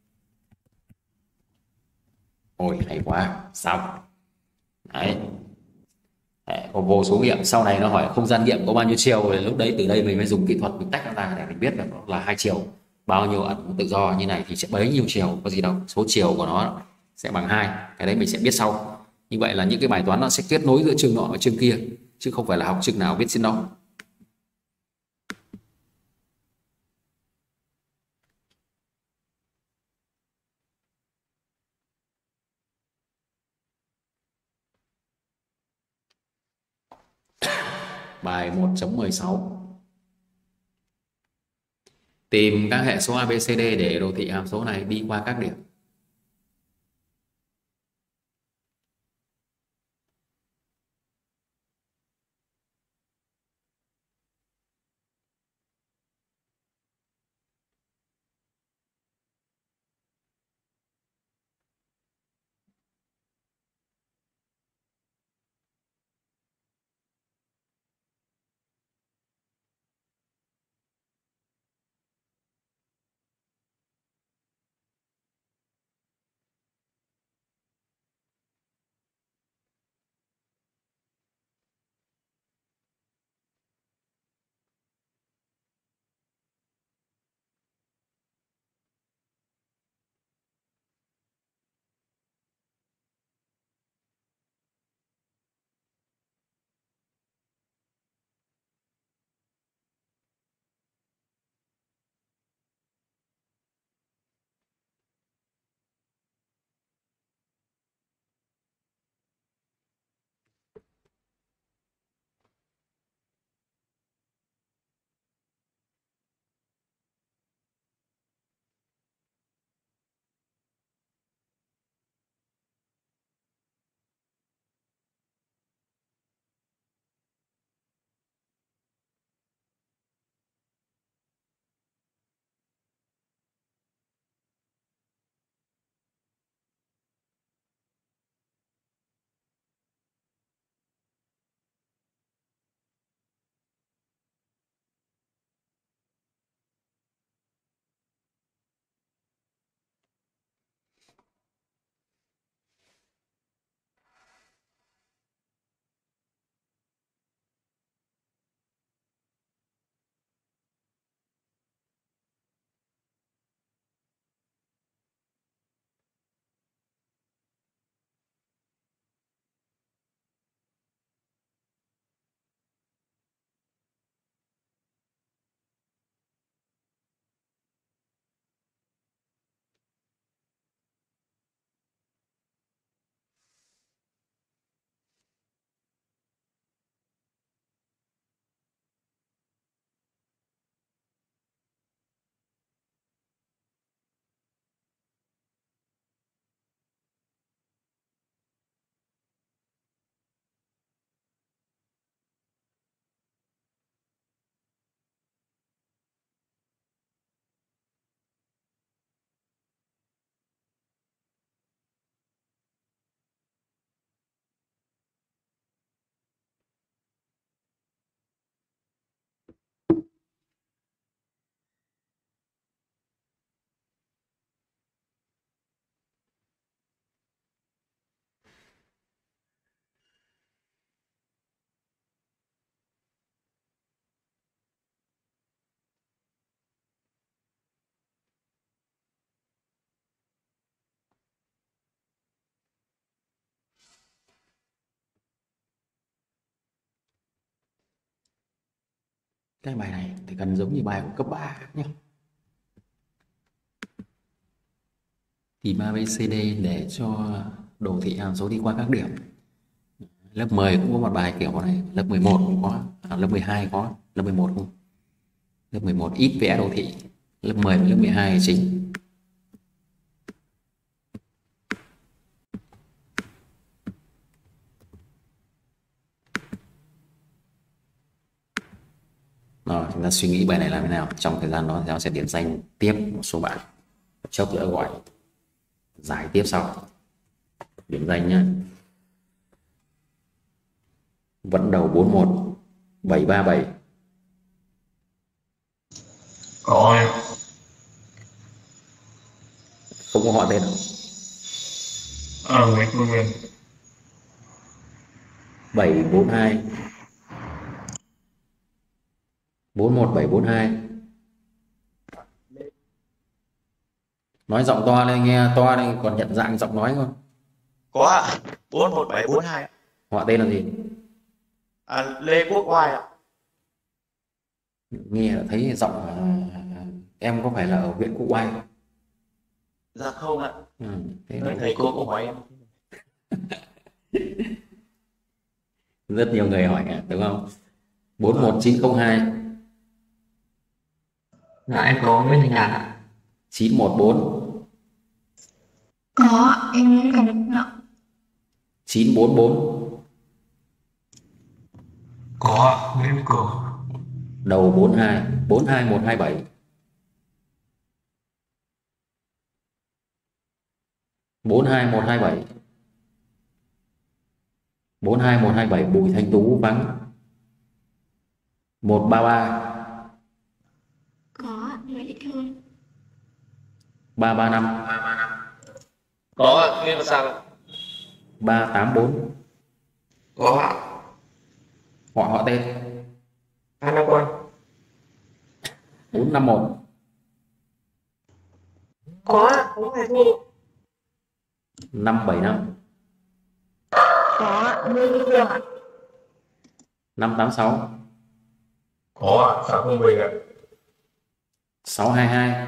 Ôi hay quá, xong. Đấy. Đấy, có vô số nghiệm, sau này nó hỏi không gian nghiệm có bao nhiêu chiều, thì lúc đấy từ đây mình mới dùng kỹ thuật mình tách nó ra để mình biết được nó là hai chiều, bao nhiêu ẩn tự do như này thì sẽ bấy nhiêu chiều, có gì đâu, số chiều của nó sẽ bằng hai, cái đấy mình sẽ biết sau. Như vậy là những cái bài toán nó sẽ kết nối giữa chương nọ và chương kia, chứ không phải là học chương nào biết trên đó. Bài một chấm mười sáu. Tìm các hệ số a bê xê đê để đồ thị hàm số này đi qua các điểm. Cái bài này thì cần giống như bài của cấp ba nhé. Tìm a bê xê đê để cho đồ thị hàm số đi qua các điểm. Lớp mười cũng có một bài kiểu này, lớp mười một cũng có, à, lớp mười hai có, lớp mười một không. Lớp mười một ít vẽ đồ thị, lớp mười và lớp mười hai chính. Rồi, chúng ta suy nghĩ bài này làm thế nào. Trong thời gian đó, giáo sẽ điểm danh tiếp một số bạn. Chốc nữa gọi giải tiếp sau. Điểm danh nhé. Vẫn đầu bốn một bảy ba bảy. Có em. Không có họ tên đâu. À, Nguyễn Phương Nguyên. bảy bốn hai. bốn một bảy bốn hai. Nói giọng to lên, nghe to lên, còn nhận dạng giọng nói không? Có ạ. bốn một bảy bốn hai. Họ tên là gì? À, Lê Quốc Oai ạ. Nghe là thấy giọng à, em có phải là ở huyện Quốc Oai không? Dạ không ạ. Ừ, thế Nói là thầy cô cũng hỏi em. rất nhiều người hỏi à, đúng không? bốn một chín không hai. Dạ em có Nguyễn Thành Đạt ạ. chín một bốn. Có, em cần nợ. chín bốn bốn. Có Nguyễn Cường. Đầu bốn hai. bốn hai một hai bảy. bốn hai một hai bảy. bốn hai một hai bảy. Bùi Thanh Tú vắng. một ba ba. Có, Nguyễn Thị Thương. ba ba năm. Có ạ. Nguyên Văn Sang. ba tám bốn. Có ạ. Họ họ tên. Phan Đăng Quân. bốn năm một. Có ạ. Có Hoài Thu. năm bảy năm. Có, Lê Thị Phương ạ. năm tám sáu. Có ạ. sáu không bảy ạ. sáu hai hai.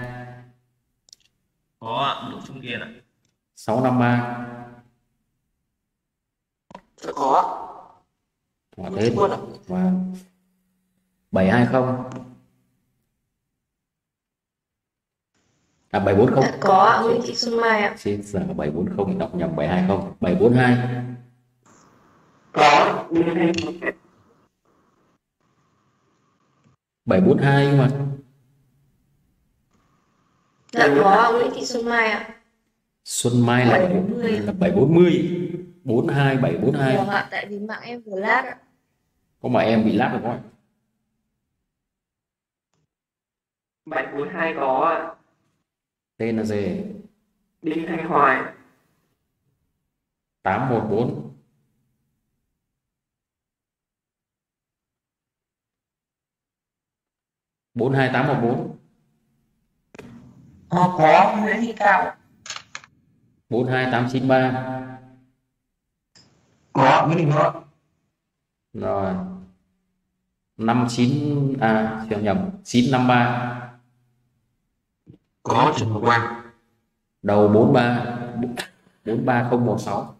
Có ạ. Đỗ Trung Kiên ạ. sáu năm ba. Có ạ. Họ tên. Và bảy hai không. À bảy bốn không. Có, Nguyễn Thị Xuân Mai ạ. Chết giờ bảy bốn không thì đọc nhầm bảy hai không. bảy bốn hai. Có. bảy bốn hai mà. Dạ có, Nguyễn Thị Xuân Mai ạ. Xuân Mai là bảy bốn mươi. là bảy bốn mươi. bốn hai bảy bốn hai. Vâng ạ, tại vì mạng em vừa lát ạ. Có mà em bị lát rồi thôi. bảy bốn hai có ạ. Tên là gì? Đinh Thanh Hoài. tám một bốn. bốn hai tám một bốn. Ờ, có Nguyễn Thị Cao. bốn hai tám chín ba. Có Nguyễn Đình Huệ. Rồi. năm chín à chưa nhầm. chín năm ba. Có Trần Ngọc Quang. Đầu bốn ba. bốn ba không một sáu.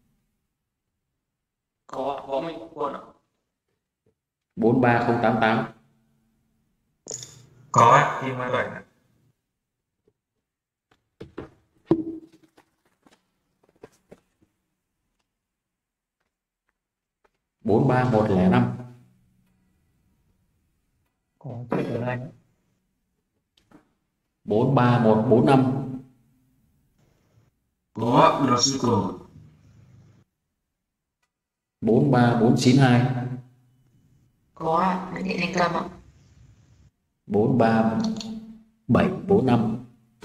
Có có Minh Quân ạ. bốn ba không tám tám. Có ạ. Kim Mai Bảy ạ. bốn ba một không năm. Có Trịnh Tuấn Anh. bốn ba một bốn năm. Có Luật Sư Cường. bốn ba bốn chín hai. Có ạ, Nguyễn Thị Thanh Tâm ạ. bốn ba bảy bốn năm.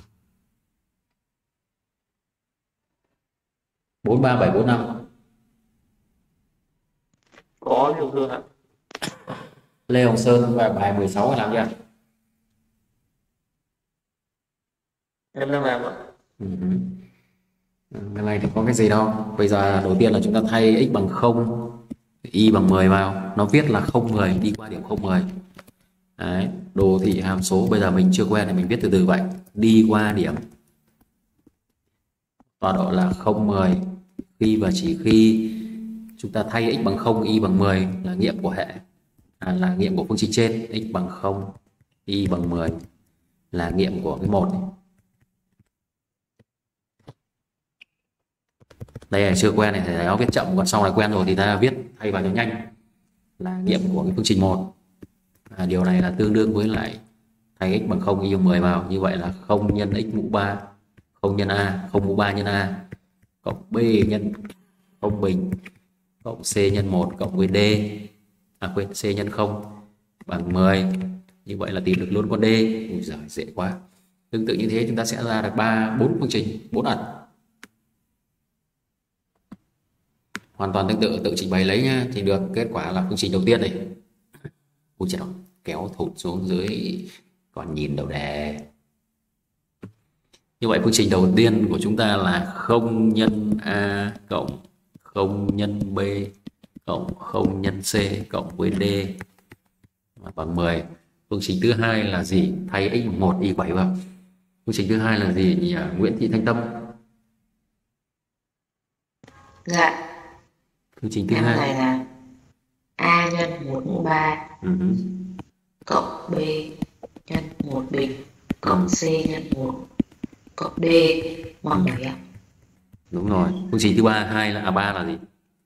bốn ba bảy bốn năm. Có Liêu Dương ạ. Lê Hồng Sơn và bài mười sáu làm chưa? Em đang làm ạ. Ừ. Cái này thì có cái gì đâu. Bây giờ đầu tiên là chúng ta thay x bằng không, y bằng mười vào. Nó viết là không mười đi qua điểm không mười. Đấy, đồ thị hàm số bây giờ mình chưa quen thì mình viết từ từ vậy. Đi qua điểm tọa độ là không, mười, khi và chỉ khi chúng ta thay x bằng không, y bằng mười là nghiệm của hệ, à, là nghiệm của phương trình trên. X bằng không, y bằng mười là nghiệm của cái một này. Đây là chưa quen này, thầy giáo viết chậm, còn sau này quen rồi thì ta viết thay vào cho nhanh là nghiệm của cái phương trình một. À, điều này là tương đương với lại thay x bằng không, y bằng mười vào, như vậy là không nhân x mũ ba, không nhân a, không mũ ba nhân a, cộng b nhân không bình, cộng c nhân một cộng với d, à quên, c nhân không bằng mười. Như vậy là tìm được luôn con d. Ui giời, dễ quá. Tương tự như thế chúng ta sẽ ra được ba bốn phương trình, bốn ẩn. Hoàn toàn tương tự, tự trình bày lấy nhá, thì được kết quả là phương trình đầu tiên này. Ui trời, kéo thụt xuống dưới còn nhìn đầu đề. Như vậy phương trình đầu tiên của chúng ta là không nhân a cộng không nhân b cộng không nhân c cộng với d bằng mười. Phương trình thứ hai là gì? Thay x bằng một, y bảy vào. Phương trình thứ hai là gì nhỉ? Nguyễn Thị Thanh Tâm. Dạ. Phương trình thứ Em hai này là a nhân một mũ ba uh-huh. cộng b nhân một bình cộng c nhân một cộng d bằng mười ạ. Đúng rồi. Phương trình thứ ba hai là à ba là gì?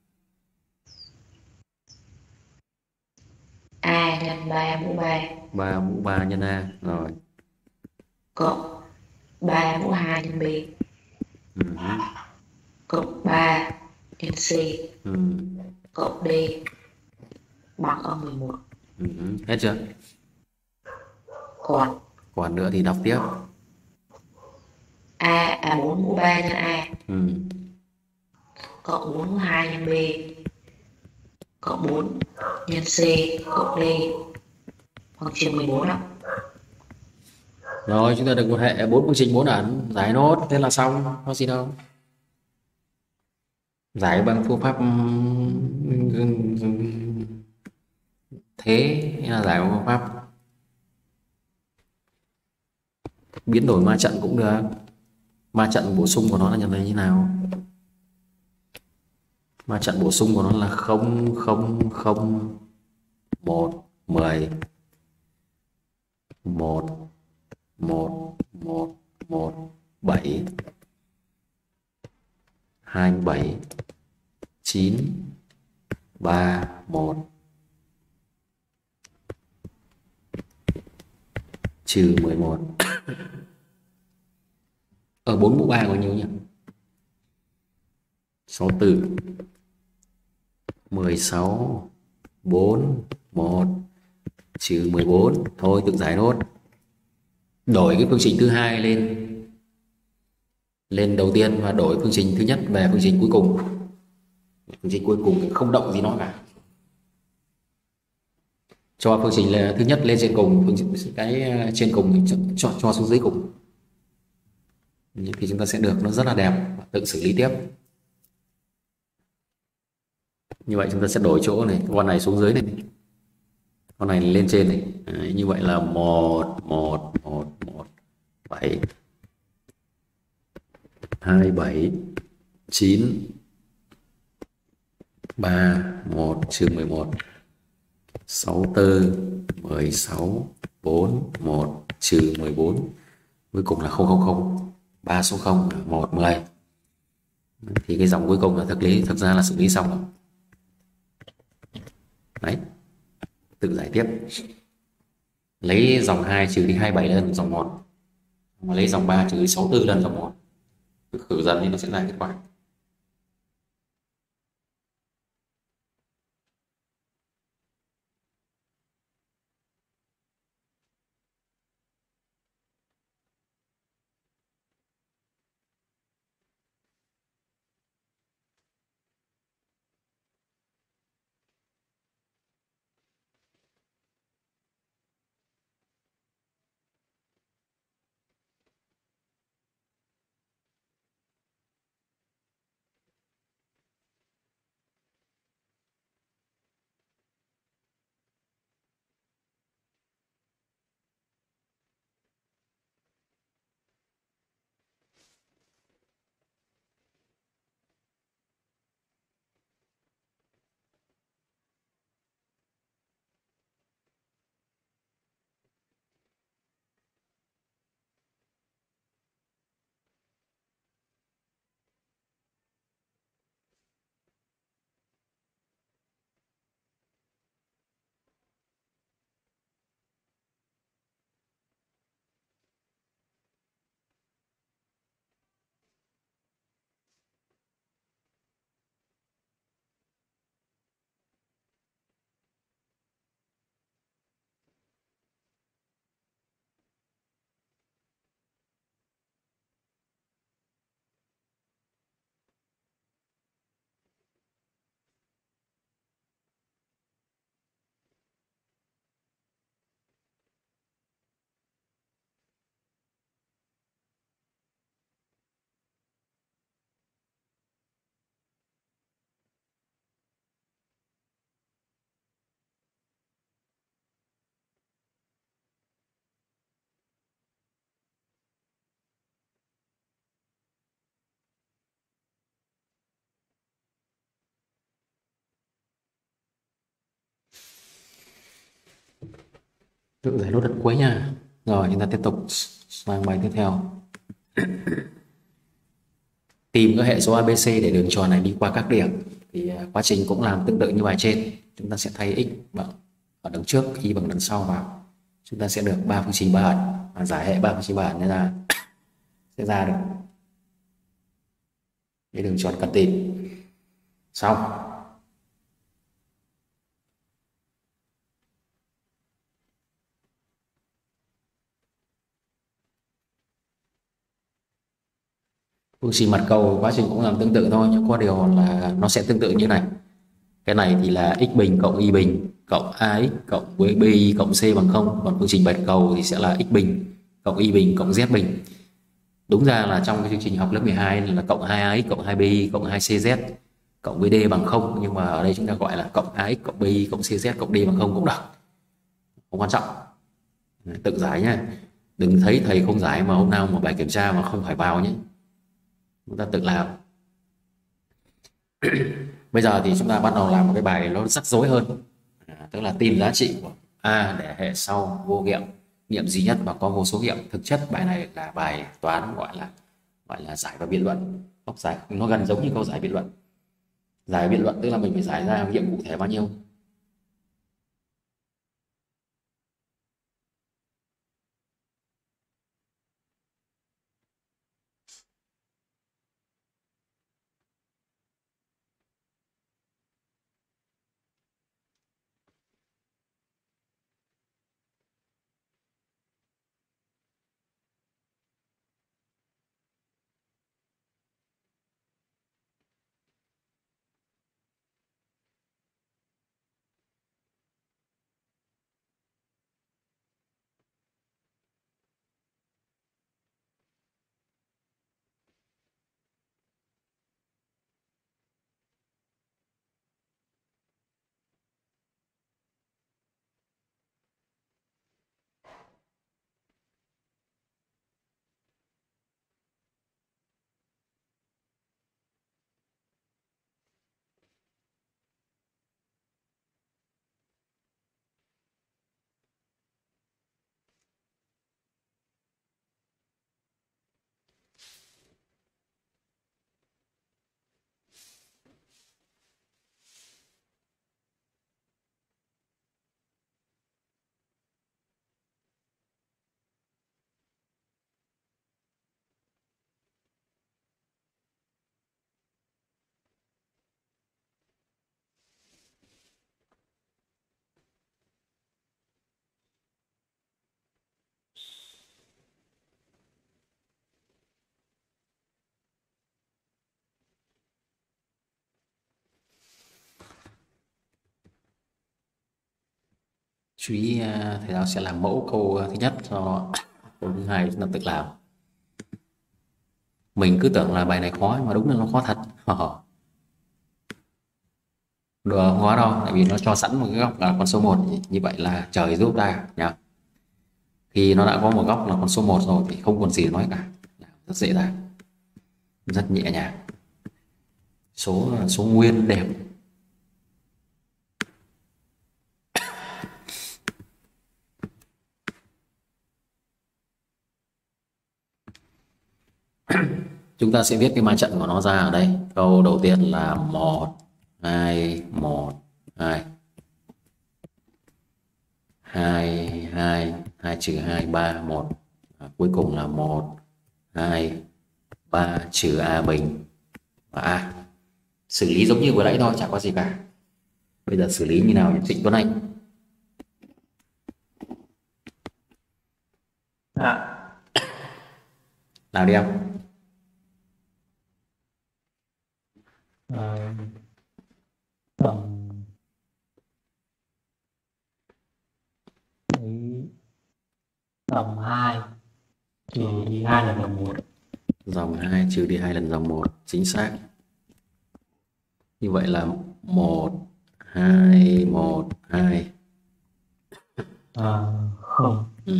A nhân ba mũ ba ba mũ ba nhân a rồi cộng ba mũ hai nhân b uh-huh. cộng ba nhân c uh-huh. cộng d bằng âm mười một. Uh-huh. Hết chưa? Còn Còn nữa thì đọc tiếp. a à bốn mũ ba nhân a Ừ. cộng bốn mũ hai nhân b cộng bốn nhân c cộng d bằng trừ mười bốn ạ. Rồi chúng ta được một hệ bốn phương trình bốn ẩn, giải nốt thế là xong, có gì đâu. Giải bằng phương pháp thế hay là giải bằng phương pháp biến đổi ma trận cũng được. Ma trận bổ sung của nó là như thế nào? Ma trận bổ sung của nó là không không không một mười một một một một bảy hai bảy chín ba một trừ mười một. Ở bốn mũ ba bao nhiêu nhỉ? sáu tư mười sáu bốn một trừ mười bốn. Thôi tự giải nốt. Đổi cái phương trình thứ hai lên lên đầu tiên và đổi phương trình thứ nhất về phương trình cuối cùng. Phương trình cuối cùng không động gì nó cả. Cho phương trình thứ nhất lên trên cùng, phương trình cái trên cùng cho, cho, cho xuống dưới cùng. Thì chúng ta sẽ được nó rất là đẹp và tự xử lý tiếp. Như vậy chúng ta sẽ đổi chỗ này, con này xuống dưới này, con này lên trên này. Đấy, như vậy là một một một một bảy hai bảy chín ba một trừ mười một sáu tư mười sáu bốn một trừ mười bốn, cuối cùng là không không không, ba số không là một mười. Thì cái dòng cuối cùng là thực lý, thực ra là xử lý xong rồi. Đấy, tự giải tiếp. Lấy dòng hai trừ đi hai mươi bảy lần dòng một, mà lấy dòng ba trừ đi sáu mươi tư lần dòng một. Khử dần thì nó sẽ ra kết quả. tự giải nốt lần cuối nha. Rồi chúng ta tiếp tục sang bài tiếp theo. Tìm các hệ số a bê xê để đường tròn này đi qua các điểm. Thì quá trình cũng làm tương tự như bài trên. Chúng ta sẽ thay x bằng ở đằng trước, y bằng đằng sau vào. Chúng ta sẽ được ba phương trình ba ẩn. Và giải hệ ba phương trình ba ẩn nên là sẽ ra được cái đường tròn cần tìm. Xong. Phương trình mặt cầu quá trình cũng làm tương tự thôi, nhưng có điều là nó sẽ tương tự như này. Cái này thì là x bình cộng y bình cộng ax cộng với bi cộng c bằng không. Còn phương trình bạch cầu thì sẽ là x bình cộng y bình cộng z bình. Đúng ra là trong cái chương trình học lớp mười hai là cộng hai a ích cộng hai bi cộng hai c z cộng với d bằng không, nhưng mà ở đây chúng ta gọi là cộng hai x cộng bi cộng c z cộng d bằng không cũng được. Không quan trọng. Tự giải nhé. Đừng thấy thầy không giải mà hôm nào một bài kiểm tra mà không phải vào nhé. Chúng ta tự làm. Bây giờ thì chúng ta bắt đầu làm một cái bài nó rắc rối hơn, à, tức là tìm giá trị của a để hệ sau vô nghiệm, nghiệm duy nhất và có vô số nghiệm. Thực chất bài này là bài toán gọi là gọi là giải và biện luận. Góc giải nó gần giống như câu giải biện luận. Giải biện luận tức là mình phải giải ra nghiệm cụ thể bao nhiêu. Chú ý thầy giáo sẽ làm mẫu câu thứ nhất, cho câu thứ hai chúng ta tự làm. Mình cứ tưởng là bài này khó nhưng mà đúng là nó khó thật. Được không khó đâu, tại vì nó cho sẵn một cái góc là con số một, như vậy là trời giúp ta nhỉ. Khi nó đã có một góc là con số một rồi thì không còn gì nói cả, rất dễ dàng, rất nhẹ nhàng. Số là số nguyên đẹp. Chúng ta sẽ viết cái ma trận của nó ra ở đây. Câu đầu tiên là một hai một hai hai hai hai trừ hai ba một, à, cuối cùng là một hai ba trừ a bình và a. Xử lý giống như vừa nãy thôi, chẳng có gì cả. Bây giờ xử lý như nào nhỉ Trịnh Tuấn Anh? À. Nào đi em. À, tầm ấy, tầm hai trừ đi hai lần dòng một. Dòng hai trừ đi hai lần dòng một, chính xác. Như vậy là một hai một hai. À, không. Ừ.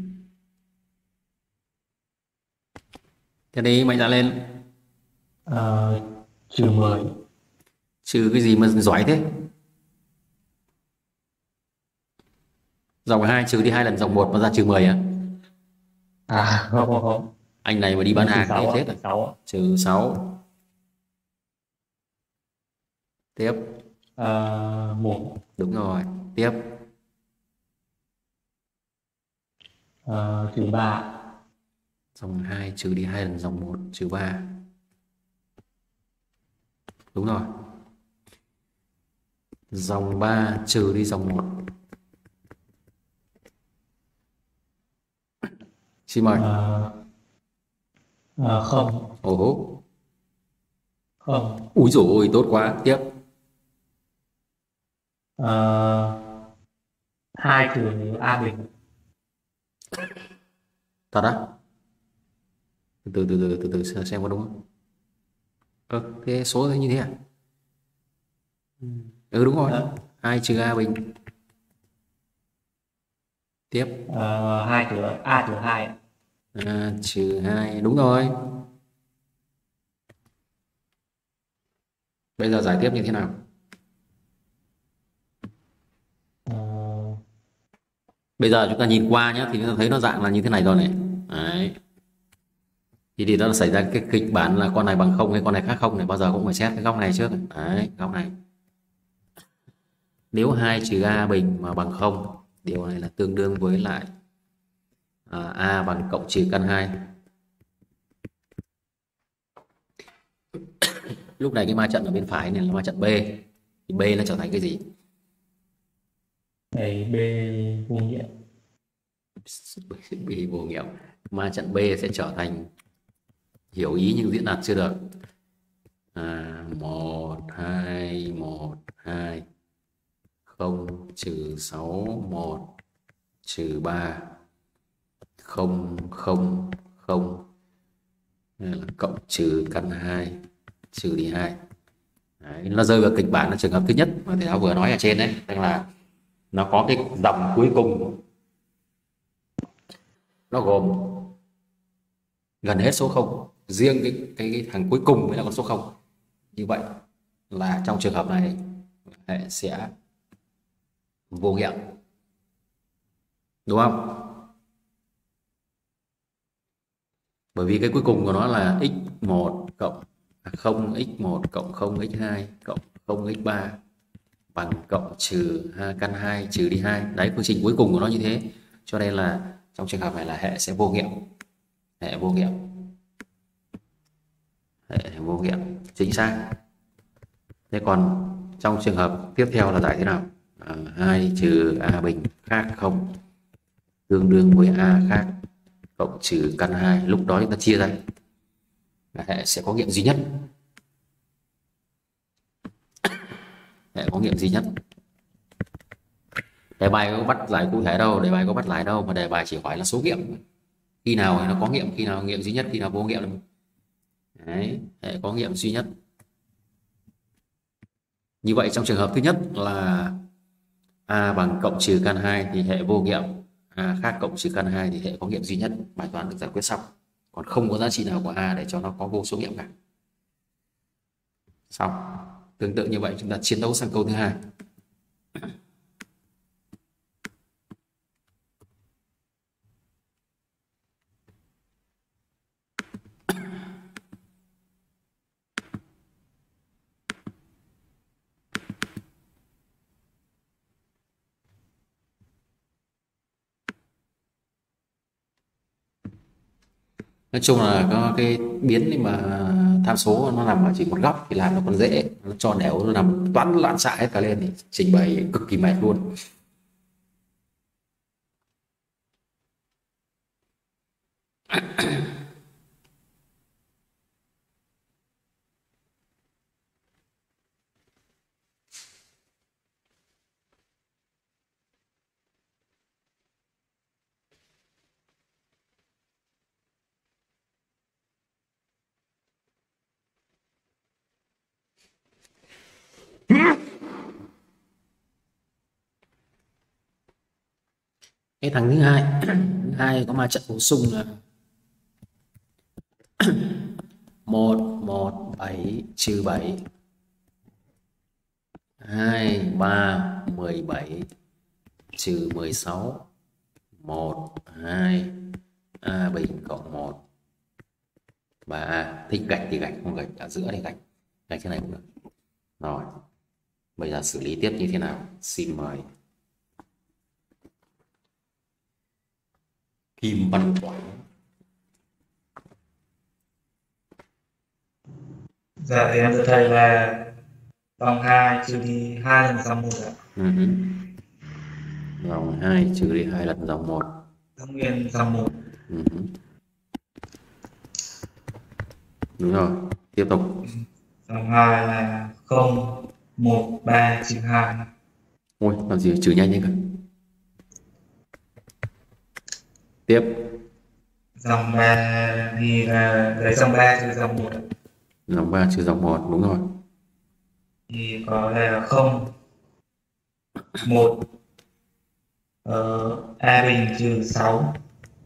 Thế đi mạnh dạn lên. À, trừ mười. Trừ cái gì mà giỏi thế? Dòng hai trừ đi hai lần dòng một nó ra trừ mười à? À không không không. Anh này mà đi bán Trừ hàng sáu thì ạ, chết trừ rồi. sáu ạ. Trừ sáu. Tiếp. Ờ, một. Đúng rồi. Tiếp. Ờ, trừ ba. Dòng hai trừ đi hai lần dòng một trừ ba. Đúng rồi. Dòng ba trừ đi dòng một. Xin mời. Ờ, ờ, không. Ồ hố. Không. Úi dồi ôi, tốt quá. Tiếp. Ờ, hai trừ a bình. Thật á? Từ từ từ từ từ từ xem- xem có đúng không? Ờ, thế số thế như thế à? Ừ đúng rồi. Ờ, hai trừ a bình. Tiếp. ờ, hai trừ a trừ hai ạ. A trừ hai. Đúng rồi. Bây giờ giải tiếp như thế nào? Ờ, Bây giờ chúng ta nhìn qua nhé thì chúng ta thấy nó dạng là như thế này rồi này. Đấy. Thì thì nó xảy ra cái kịch bản là con này bằng không hay con này khác không này, bao giờ cũng phải xét cái góc này trước. Đấy, góc này. Nếu hai trừ a bình mà bằng không, điều này là tương đương với lại à, a bằng cộng trừ căn hai. Lúc này cái ma trận ở bên phải này là ma trận B. Thì B nó trở thành cái gì? này b vô nghĩa. B vô nghiệm. Ma trận B sẽ trở thành, hiểu ý nhưng diễn đạt chưa được. À, một hai một hai không trừ sáu một trừ ba không không không, đây là cộng trừ căn hai trừ đi hai. Đấy, nó rơi vào kịch bản là trường hợp thứ nhất mà thầy giáo vừa nói ở trên đấy, tức là nó có cái dòng cuối cùng nó gồm gần hết số không, riêng cái cái, cái thằng cuối cùng mới là con số không. Như vậy là trong trường hợp này hệ sẽ vô nghiệm, đúng không? Bởi vì cái cuối cùng của nó là x một cộng không x một cộng không x hai cộng không x ba bằng cộng trừ căn hai trừ đi hai. Đấy, phương trình cuối cùng của nó như thế. Cho nên là trong trường hợp này là hệ sẽ vô nghiệm. Hệ vô nghiệm. Hệ vô nghiệm chính xác. Thế còn trong trường hợp tiếp theo là giải thế nào? À, hai trừ a bình khác không tương đương với a khác cộng trừ căn hai. Lúc đó chúng ta chia ra là hệ sẽ có nghiệm duy nhất. Hệ có nghiệm duy nhất. Đề bài có bắt giải cụ thể đâu, đề bài có bắt lại đâu, mà đề bài chỉ hỏi là số nghiệm. Khi nào thì nó có nghiệm, khi nào nghiệm duy nhất, khi nào vô nghiệm. Đấy, hệ có nghiệm duy nhất. Như vậy trong trường hợp thứ nhất là a bằng cộng trừ căn hai thì hệ vô nghiệm, a khác cộng trừ căn hai thì hệ có nghiệm duy nhất. Bài toán được giải quyết xong. Còn không có giá trị nào của a để cho nó có vô số nghiệm cả. Xong. Tương tự như vậy chúng ta chiến đấu sang câu thứ hai. Nói chung là có cái biến mà tham số nó nằm ở chỉ một góc thì làm nó còn dễ, nó cho đều, nó nằm toán loạn xạ hết cả lên thì trình bày cực kỳ mệt luôn. Cái thằng thứ hai, thứ hai có ma trận bổ sung là một một bảy trừ bảy, hai ba mười bảy, trừ mười sáu, một, hai, A bình cộng một, ba A. Thích gạch thì gạch, không gạch ở giữa thì gạch. Gạch thế này cũng được. Rồi. Bây giờ xử lý tiếp như thế nào? Xin mời Kim Văn Quảng. Dạ thì em thưa thầy là dòng hai trừ đi hai lần dòng một ạ. Ừ. Dòng hai trừ đi hai lần dòng một. Giữ nguyên dòng một. Ừ. Đúng rồi, tiếp tục. Dòng hai là không, một, ba trừ hai. Ôi, làm gì trừ nhanh thế cả. Tiếp. Dòng ba thì là lấy dòng ba trừ dòng một. Dòng ba trừ dòng một, đúng rồi. Thì có là không, một, ờ, A bình trừ sáu,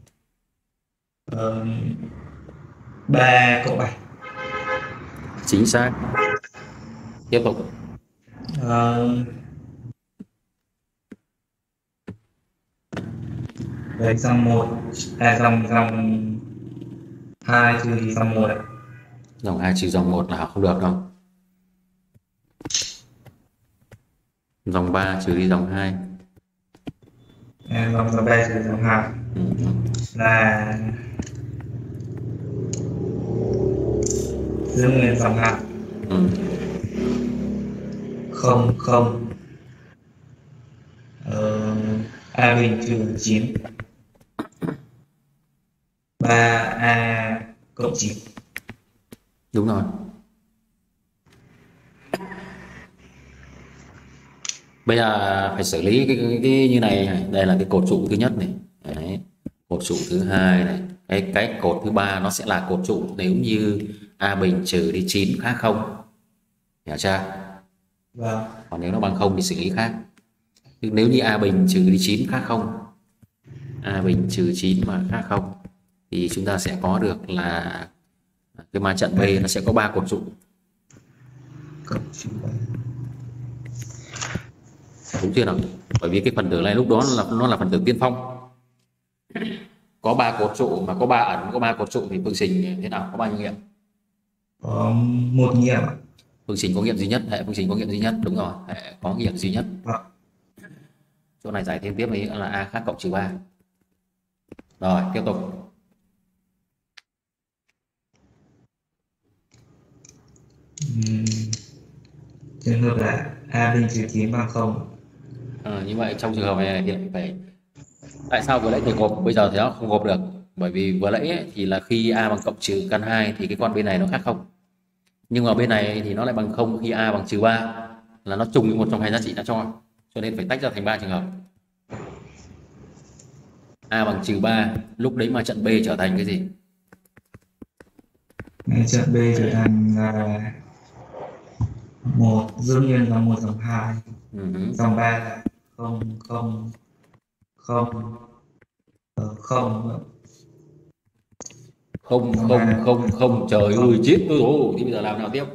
ờ, ba cộng bảy. Chính xác. Tiếp tục. Ờ, lấy dòng một, à dòng dòng hai trừ đi dòng một. Dòng hai trừ dòng một là không được đâu. Dòng ba trừ đi dòng hai. À, dòng dòng ba trừ dòng hai. Ừ. Là giữ nguyên dòng hai. Ừ. Không, không, ờ, A bình trừ chín, ba A cộng chín. Đúng rồi. Bây giờ phải xử lý cái, cái, cái như này. Đây là cái cột trụ thứ nhất này. Đấy. Cột trụ thứ hai này. Cái, cái cột thứ ba nó sẽ là cột trụ nếu như A bình trừ đi chín khác không. Hiểu chưa? Vâng. Còn nếu nó bằng không thì xử lý khác. Nếu như A bình trừ đi chín khác không, A bình trừ chín mà khác không, thì chúng ta sẽ có được là cái ma trận B nó sẽ có ba cột trụ. Cộng trừ ba. Đúng chưa nào? Bởi vì cái phần tử này lúc đó là nó là phần tử tiên phong. Có ba cột trụ mà có ba ẩn, có ba cột trụ thì phương trình thế nào? Có bao nhiêu nghiệm? Có một nghiệm ạ. Phương trình có nghiệm duy nhất, hệ phương trình có nghiệm duy nhất. Đúng rồi, hệ có nghiệm duy nhất. Vâng. Chỗ này giải thêm tiếp ấy là A khác cộng trừ ba. Rồi, tiếp tục. Uhm, trường hợp là A bình trừ chín bằng không. À, như vậy trong trường hợp này thì phải, tại sao vừa nãy thầy gộp bây giờ thì nó không gộp được? Bởi vì vừa nãy ấy, thì là khi A bằng cộng trừ căn hai thì cái con bên này nó khác không, nhưng mà bên này thì nó lại bằng không khi A bằng trừ ba, là nó trùng với một trong hai giá trị đã cho, cho nên phải tách ra thành ba trường hợp. A bằng trừ ba, lúc đấy mà trận B trở thành cái gì? Ngay trận B trở thành là một, giữ nguyên dòng một dòng hai. Uh-huh. Dòng ba là không, không, không, ờ, không, Không, không, không, không, trời ơi, chết tôi rồi. Thì bây giờ làm nào tiếp?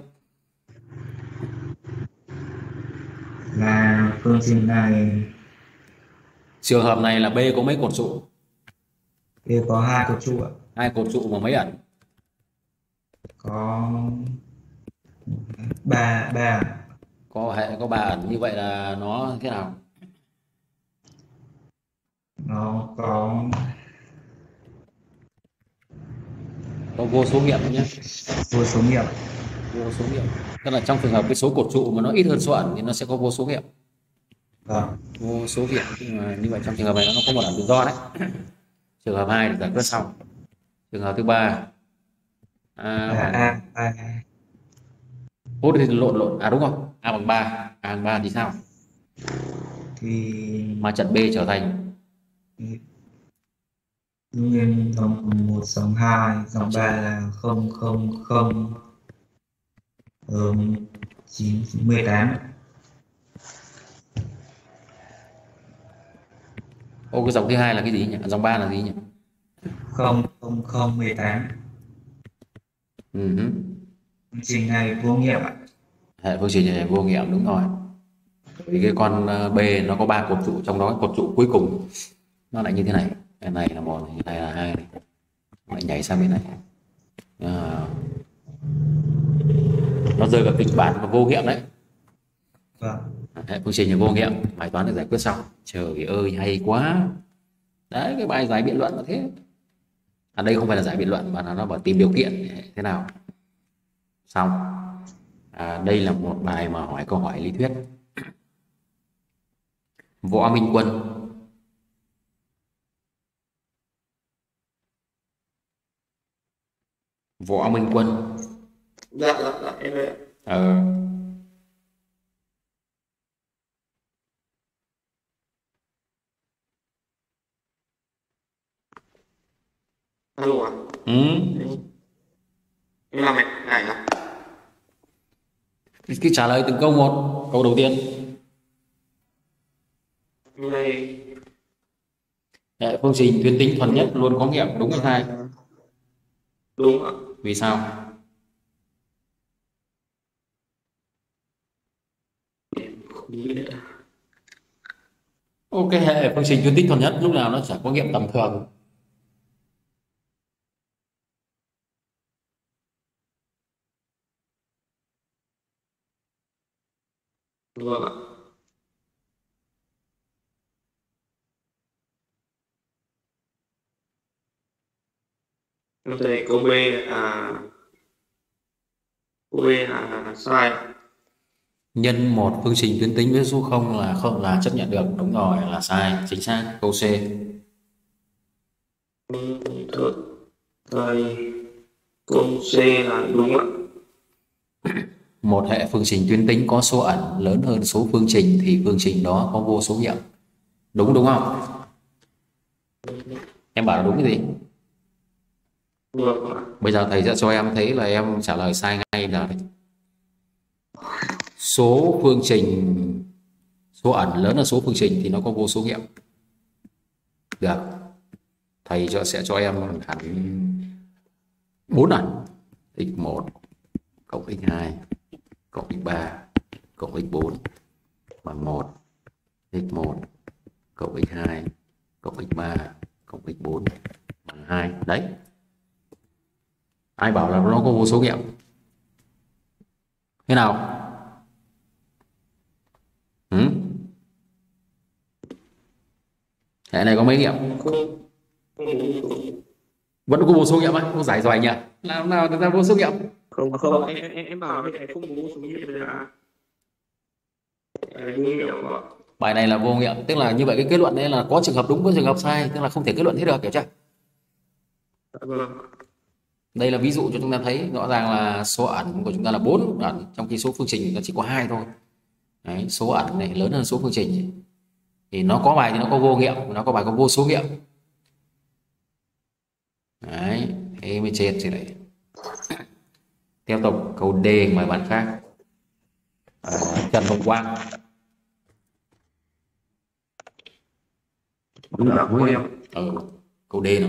Là phương trình này. Trường hợp này là B có mấy cột trụ? B có hai cột trụ ạ. Hai cột trụ mà mấy ẩn? Có ba, ba. Có hệ có ba ẩn, như vậy là nó thế nào? Nó có Có vô số nghiệm nhé. vô số nghiệm. Vô số nghiệm. Tức là trong trường hợp cái số cột trụ mà nó ít hơn số ẩn thì nó sẽ có vô số nghiệm. Vâng. Vô số nghiệm, nhưng mà như vậy trong trường hợp này nó có một ẩn tự do đấy. Trường hợp hai thì giải quyết xong. Trường hợp thứ ba. A bằng A, A, Ô, thì lộn lộn. À đúng không? A bằng ba. A bằng ba thì sao? thì Mà trận B trở thành nguyên dòng một dòng hai, dòng ba là không, không, không, ờ, chín, mười tám. Ô, cái dòng thứ hai là cái gì nhỉ? Dòng ba là gì nhỉ? Không, không, không, mười tám. Uh-huh. Phương trình này vô nghiệm ạ. Hệ phương trình này vô nghiệm, đúng rồi. Vì cái con B nó có ba cột trụ, trong đó cột trụ cuối cùng nó lại như thế này. Cái này là một, cái này là hai này. Lại nhảy sang bên này. À, nó rơi vào kịch bản và vô nghiệm đấy. Vâng. Hệ phương trình là vô nghiệm, bài toán được giải quyết xong. Trời ơi hay quá. Đấy, cái bài giải biện luận là thế. À, đây không phải là giải biện luận mà là nó bảo tìm điều kiện thế nào. Xong. À, đây là một bài mà hỏi câu hỏi lý thuyết. Võ Minh Quân Võ Minh Quân Dạ dạ dạ em đây ạ. ờ, Alo ạ. ừ. Em làm này này ạ. Cứ trả lời từng câu một. Câu đầu tiên, Em đây. hệ phương trình tuyến tính thuần nhất luôn có nghiệm, đúng hay sai? Đúng ạ. Vì sao? Không nghĩ nữa. Ok, hệ phương trình tuyến tính thuần nhất lúc nào nó chẳng có nghiệm tầm thường. Vâng ạ. Em thấy câu B là câu B là sai. Nhân một phương trình tuyến tính với số không là không là chấp nhận được, đúng rồi, là sai, chính xác. Câu C. Thôi, thôi câu C là đúng ạ. Một hệ phương trình tuyến tính có số ẩn lớn hơn số phương trình thì phương trình đó có vô số nghiệm. Đúng đúng không? Em bảo là đúng cái gì? Vâng ạ. Bây giờ thầy sẽ cho em thấy là em trả lời sai ngay giờ đấy. Số phương trình, số ẩn lớn hơn số phương trình thì nó có vô số nghiệm. Được. Thầy cho sẽ cho em hẳn bốn ẩn. x một cộng x hai cộng x ba cộng x bốn bằng một. x một cộng x hai cộng x ba cộng x bốn bằng hai. Đấy. Ai bảo là nó có vô số nghiệm? Thế nào? Ừ? Hệ này có mấy nghiệm? Vẫn có vô số nghiệm á? Có giải giỏi nhỉ? Làm nào ra vô số nghiệm? Không không em em em bảo cái này không có vô số nghiệm là vô nghiệm ạ. Bài này là vô nghiệm, tức là như vậy cái kết luận đấy là có trường hợp đúng có trường hợp sai, tức là không thể kết luận thế được, hiểu chưa? Vâng. Đây là ví dụ cho chúng ta thấy rõ ràng là số ẩn của chúng ta là bốn ẩn, trong khi số phương trình nó chỉ có hai thôi. Đấy, số ẩn này lớn hơn số phương trình thì nó có bài thì nó có vô nghiệm, nó có bài có vô số nghiệm. Đấy, thế mới chết gì đấy. Tiếp tục câu D, mời bạn khác. À, Trần Hồng Quang. Đúng là của em. Ừ, câu D nào.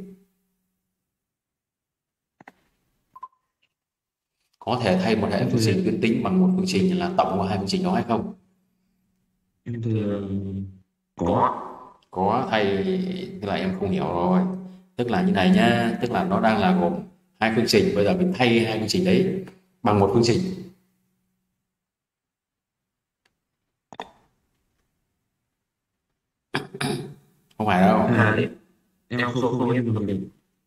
Có thể thay một hệ phương trình tuyến tính bằng một phương trình là tổng của hai phương trình đó hay không? Em thì có. Có thay, tức là em không hiểu rồi. Tức là như này nhá, tức là nó đang là gồm hai phương trình, bây giờ mình thay hai phương trình đấy bằng một phương trình. Không phải đâu. À, em không không em mình.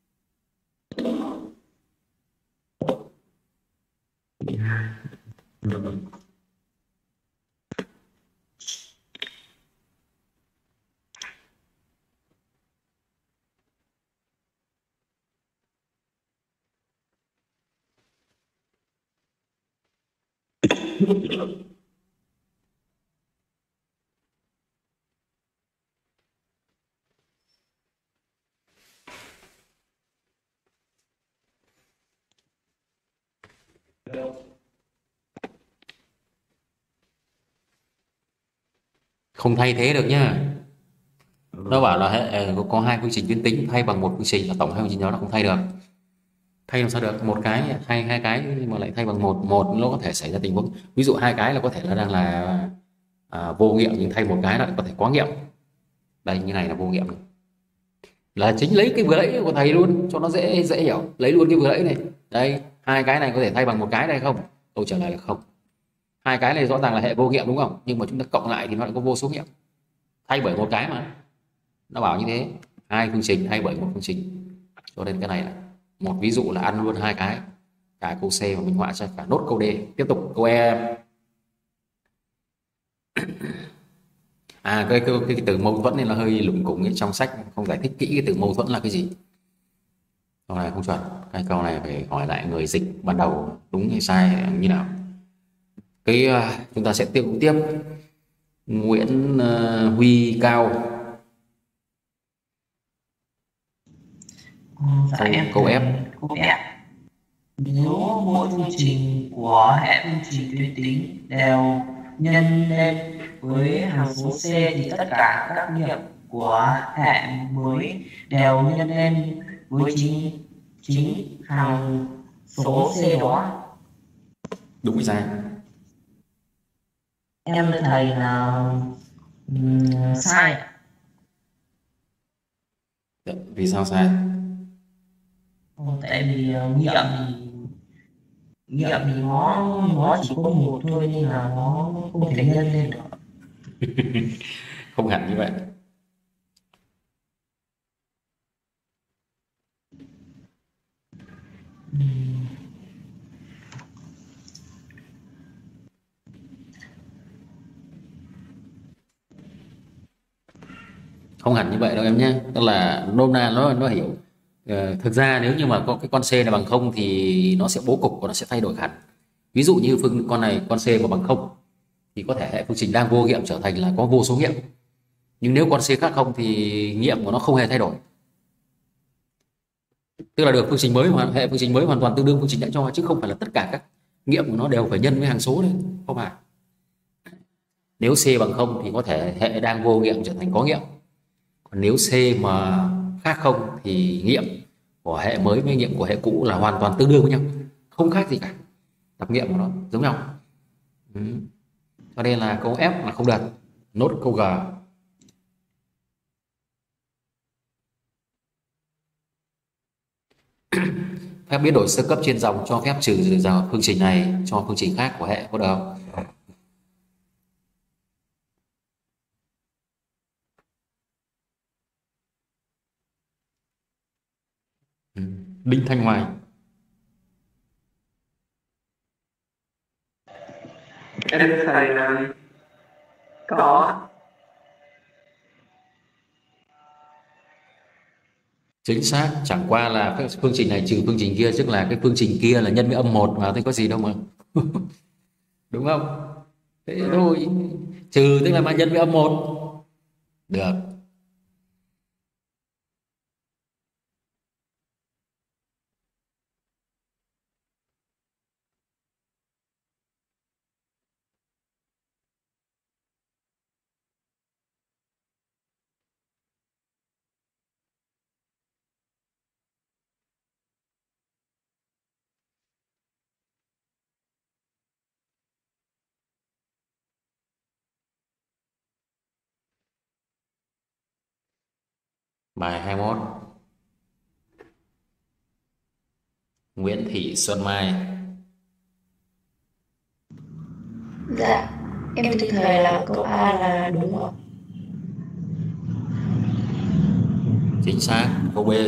Không thay thế được nhá. Nó bảo là hệ, có hai phương trình tuyến tính thay bằng một phương trình là tổng hai phương trình đó là không thay được. Thay làm sao được? Một cái thay hai cái mà lại thay bằng một, một nó có thể xảy ra tình huống ví dụ hai cái là có thể là đang là à, vô nghiệm nhưng thay một cái lại có thể có nghiệm. Đây như này là vô nghiệm này. Là chính lấy cái vừa nãy của thầy luôn cho nó dễ dễ hiểu, lấy luôn cái vừa nãy này. Đây hai cái này có thể thay bằng một cái này không? Câu trả lời là không. Hai cái này rõ ràng là hệ vô nghiệm đúng không, nhưng mà chúng ta cộng lại thì nó lại có vô số nghiệm, thay bởi một cái mà nó bảo như thế, hai phương trình thay bởi một phương trình, cho nên cái này là một ví dụ là ăn luôn hai cái, cả câu C mà mình họa cho cả nốt câu D. Tiếp tục câu E. À cái, cái, cái, cái từ mâu thuẫn này là hơi lủng củng ấy, trong sách không giải thích kỹ cái từ mâu thuẫn là cái gì. Câu này không chuẩn, cái câu này phải hỏi lại người dịch ban đầu đúng hay sai như nào. Cái uh, chúng ta sẽ tiếp tiếp Nguyễn uh, Huy Cao. Dạ, câu, em câu F. Câu F. Nếu mỗi phương trình của hệ phương trình tuyến tính đều nhân lên với hàm số C thì tất cả các nghiệm của hệ mới đều nhân lên với chính chính hàm số C đó. Đúng hay sai? Em thưa thầy là um, sai. Vì sao sai? Tại vì uh, nghiệm thì nghiệm thì nó nó chỉ có một thôi nên là nó không thể nhân lên được. Không hẳn như vậy. uhm. Không hẳn như vậy đâu em nhé, tức là nôm na nó nó hiểu. Ờ, thực ra nếu như mà có cái con C này bằng không thì nó sẽ bố cục của nó sẽ thay đổi hẳn. Ví dụ như phương con này con C mà bằng không thì có thể hệ phương trình đang vô nghiệm trở thành là có vô số nghiệm. Nhưng nếu con C khác không thì nghiệm của nó không hề thay đổi. Tức là được phương trình mới, hệ phương trình mới hoàn toàn tương đương phương trình đã cho, chứ không phải là tất cả các nghiệm của nó đều phải nhân với hàng số đấy, không phải. Nếu C bằng không thì có thể hệ đang vô nghiệm trở thành có nghiệm. Còn nếu C mà khác không thì nghiệm của hệ mới với nghiệm của hệ cũ là hoàn toàn tương đương với nhau, không khác gì cả, đặc nghiệm của nó giống nhau. Ừ. Cho nên là câu F là không được. Nốt câu G. Phép biến đổi sơ cấp trên dòng cho phép trừ giờ phương trình này cho phương trình khác của hệ có được không? Đinh Thanh Hoài. Em thầy là có. Chính xác, chẳng qua là phương trình này trừ phương trình kia, tức là cái phương trình kia là nhân với âm một mà, thế có gì đâu mà. Đúng không? Thế thôi, trừ tức là mà nhân với âm một. Được. Bài hai mươi mốt. Nguyễn Thị Xuân Mai. Dạ, em thưa thầy là câu A là đúng ạ. Chính xác. Câu B.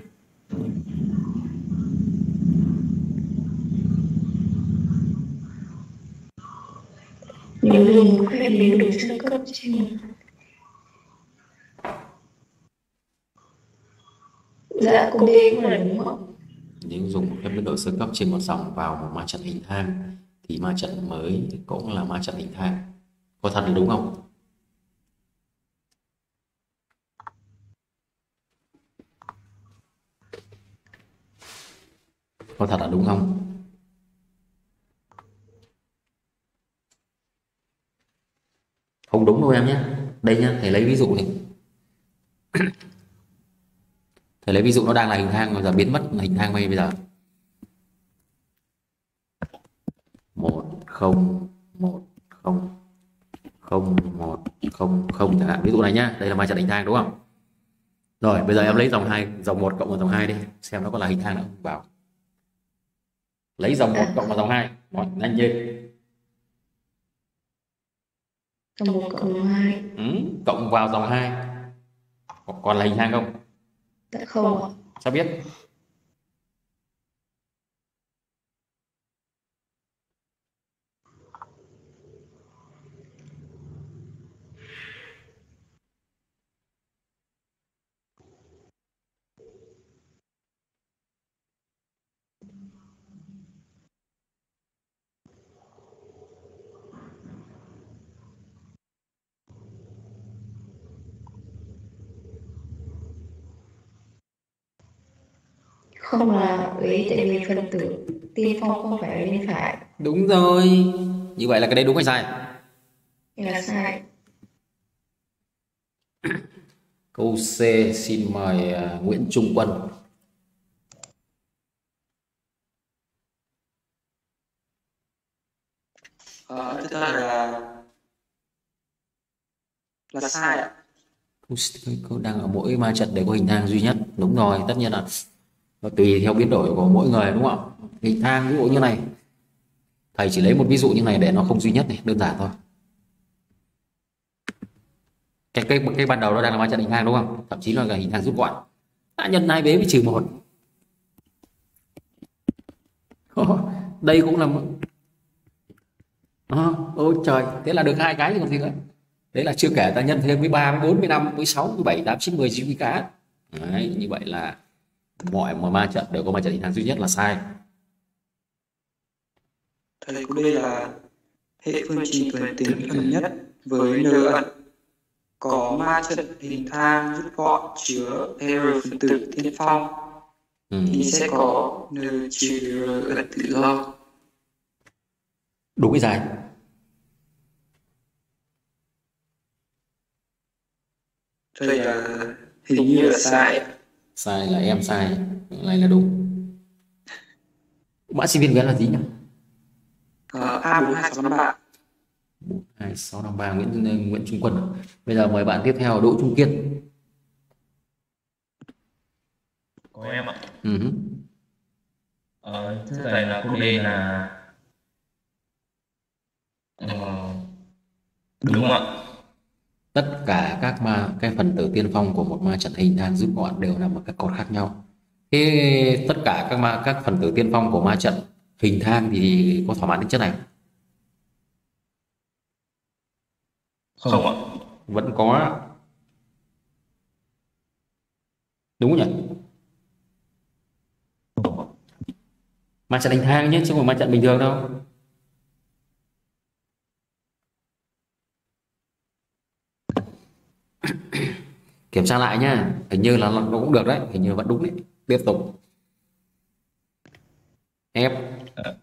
Nếu dùng phép biến đổi sơ cấp trên. Dạ, câu D cũng là đúng ạ. Nếu dùng phép biến đổi sơ cấp trên một dòng vào một ma trận hình thang thì ma trận mới cũng là ma trận hình thang. Có thật là đúng không? Có thật là đúng không? Không đúng đâu em nhé. Đây nhá, thầy lấy ví dụ này. Thầy lấy ví dụ nó đang là hình thang, bây giờ biến mất hình thang bây giờ. một không một không không một không không chẳng hạn, ví dụ này nhá, đây là ma trận hình thang đúng không? Rồi bây giờ em lấy dòng hai dòng một cộng vào dòng hai đi xem nó có là hình thang nữa không. Bảo lấy dòng một cộng vào dòng hai, rồi nhanh lên. Dòng một cộng dòng hai. Ừ, cộng vào dòng hai còn là hình thang không? Dạ không ạ. Sao biết? Không là ấy, tại vì phần tử tiên phong không phải ở bên phải. Đúng rồi. Như vậy là cái đấy đúng hay sai? Đây là sai. Câu C xin mời uh, Nguyễn Trung Quân. Ờ, thực ra là là sai ạ. Câu đang ở mỗi ma trận đều có hình thang duy nhất. Đúng rồi, tất nhiên là nó tùy theo biến đổi của mỗi người đúng không? Hình thang ví dụ như này, thầy chỉ lấy một ví dụ như này để nó không duy nhất này, đơn giản thôi. Cái cái cái ban đầu nó đang là ma trận hình thang đúng không? Thậm chí là cả hình thang rút gọn. Đã nhân hai vế với trừ một. Đây cũng là à, ôi trời, thế là được hai cái thì còn gì nữa. Đấy là chưa kể ta nhân thêm với ba, với bốn, với năm, với sáu, với bảy, tám, chín, mười, chín cá. Đấy, như vậy là mọi mà ma trận đều có ma trận hình thang duy nhất là sai. Thầy có đây là hệ phương trình tuần tính thuần nhất với n ẩn có ma trận hình thang rút gọn chứa R phần tử tiên phong Ừ. thì sẽ có n trừ r ẩn tự do. Đúng cái dài. Thầy là hình như là sai. Sai là em sai, này là đúng. Mã sinh viên của em là gì nhỉ? Ờ, A bốn hai sáu năm ba. bốn hai sáu năm ba Nguyễn Nguyễn Trung Quân. Bây giờ mời bạn tiếp theo Đỗ Trung Kiên. Có em ạ. Ừ. Ờ, thưa thầy là câu D là ờ, đúng ạ. Tất cả các ma cái phần tử tiên phong của một ma trận hình thang rút gọn đều nằm ở các cột khác nhau. Thế tất cả các ma các phần tử tiên phong của ma trận hình thang thì có thỏa mãn tính chất này? Không ạ. Vẫn có. Đúng nhỉ? Ma trận hình thang nhé, chứ không phải ma trận bình thường đâu. Kiểm tra lại nhá, hình như là nó cũng được đấy, hình như vẫn đúng đấy. Tiếp tục. F.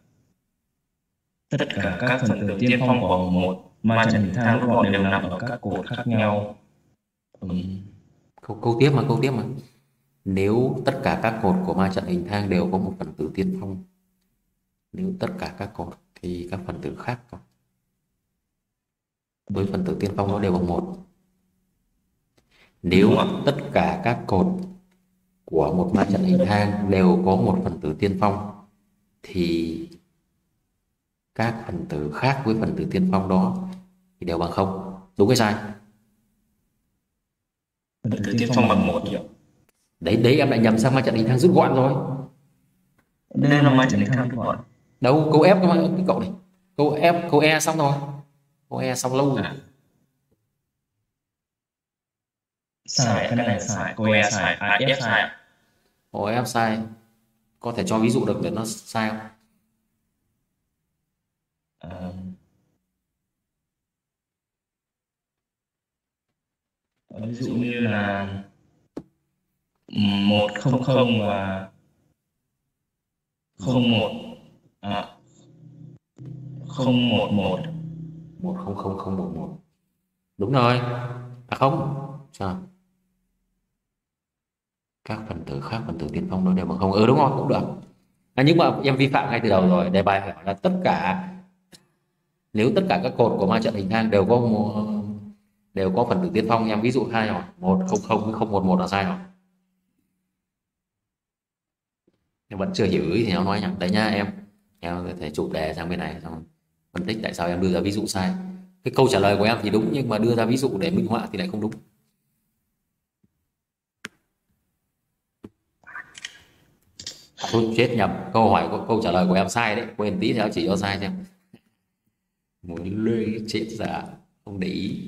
Tất cả các phần tử tiên phong của một ma trận hình thang rút gọn đều nằm ở các cột khác nhau. Ừ. Câu, câu tiếp mà, câu tiếp mà. Nếu tất cả các cột của ma trận hình thang đều có một phần tử tiên phong, nếu tất cả các cột thì các phần tử khác với phần tử tiên phong nó đều bằng một. Nếu tất cả các cột của một ma trận hình thang đều có một phần tử tiên phong thì các phần tử khác với phần tử tiên phong đó thì đều bằng không. Đúng hay sai? Phần tử tiên phong bằng một. Đấy, đấy em lại nhầm sang ma trận hình thang rút gọn rồi. Đây là ma trận hình thang rút gọn. Đâu, câu F cái cậu này. Câu F, câu E xong rồi. Câu E xong lâu rồi. À. Sai, cái này là sai. Câu E sai, à, F sai. Câu F sai. Có thể cho ví dụ được để nó sai không? À. Ví dụ như là một không không và không một à, không một một một không không không một một. Đúng rồi. À không. Sao? Các phần tử khác phần tử tiên phong đó đều bằng không. Ừ đúng rồi, cũng được. À, nhưng mà em vi phạm ngay từ đầu rồi. Đề bài hỏi là tất cả Nếu tất cả các cột của ma trận hình thang đều có một, đều có phần tử tiên phong, em ví dụ hai rồi, một không không với không một một là sai rồi. Em vẫn chưa hiểu ý thì nó nói nhỉ. Đấy nhá em, em có thể chụp đề sang bên này xong phân tích tại sao em đưa ra ví dụ sai. Cái câu trả lời của em thì đúng nhưng mà đưa ra ví dụ để minh họa thì lại không đúng. Thôi chết nhầm, câu hỏi câu trả lời của em sai đấy, quên tí theo chỉ cho sai xem. Muốn lê chết giả không để ý.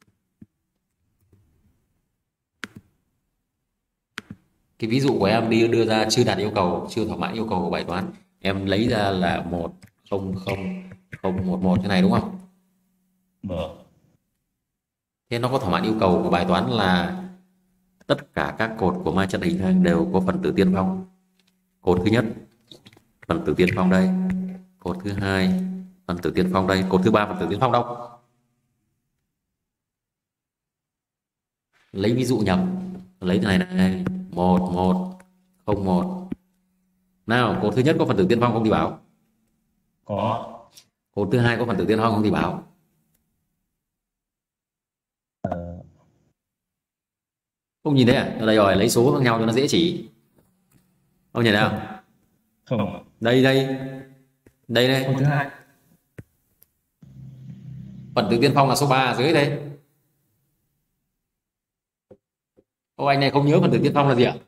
Cái ví dụ của em đi đưa ra chưa đạt yêu cầu, chưa thỏa mãn yêu cầu của bài toán. Em lấy ra là một không không không một một thế này đúng không? Vâng. Thế nó có thỏa mãn yêu cầu của bài toán là tất cả các cột của ma trận hình thang đều có phần tử tiên phong. Cột thứ nhất phần tử tiên phong đây, cột thứ hai phần tử tiên phong đây, cột thứ ba phần tử tiên phong đâu? Lấy ví dụ nhầm, lấy thế này này, một một không một. Nào, cột thứ nhất có phần tử tiên phong không thì bảo. Có. Cột thứ hai có phần tử tiên phong không thì bảo. Không nhìn thấy à? Ở đây rồi, lấy số khác nhau cho nó dễ chỉ. Không nhìn thấy không? Không. Đây đây. Đây đây. Cột thứ hai. Phần tử tiên phong là số ba ở dưới đây. Ô anh này không nhớ phần tử tiên phong là gì ạ?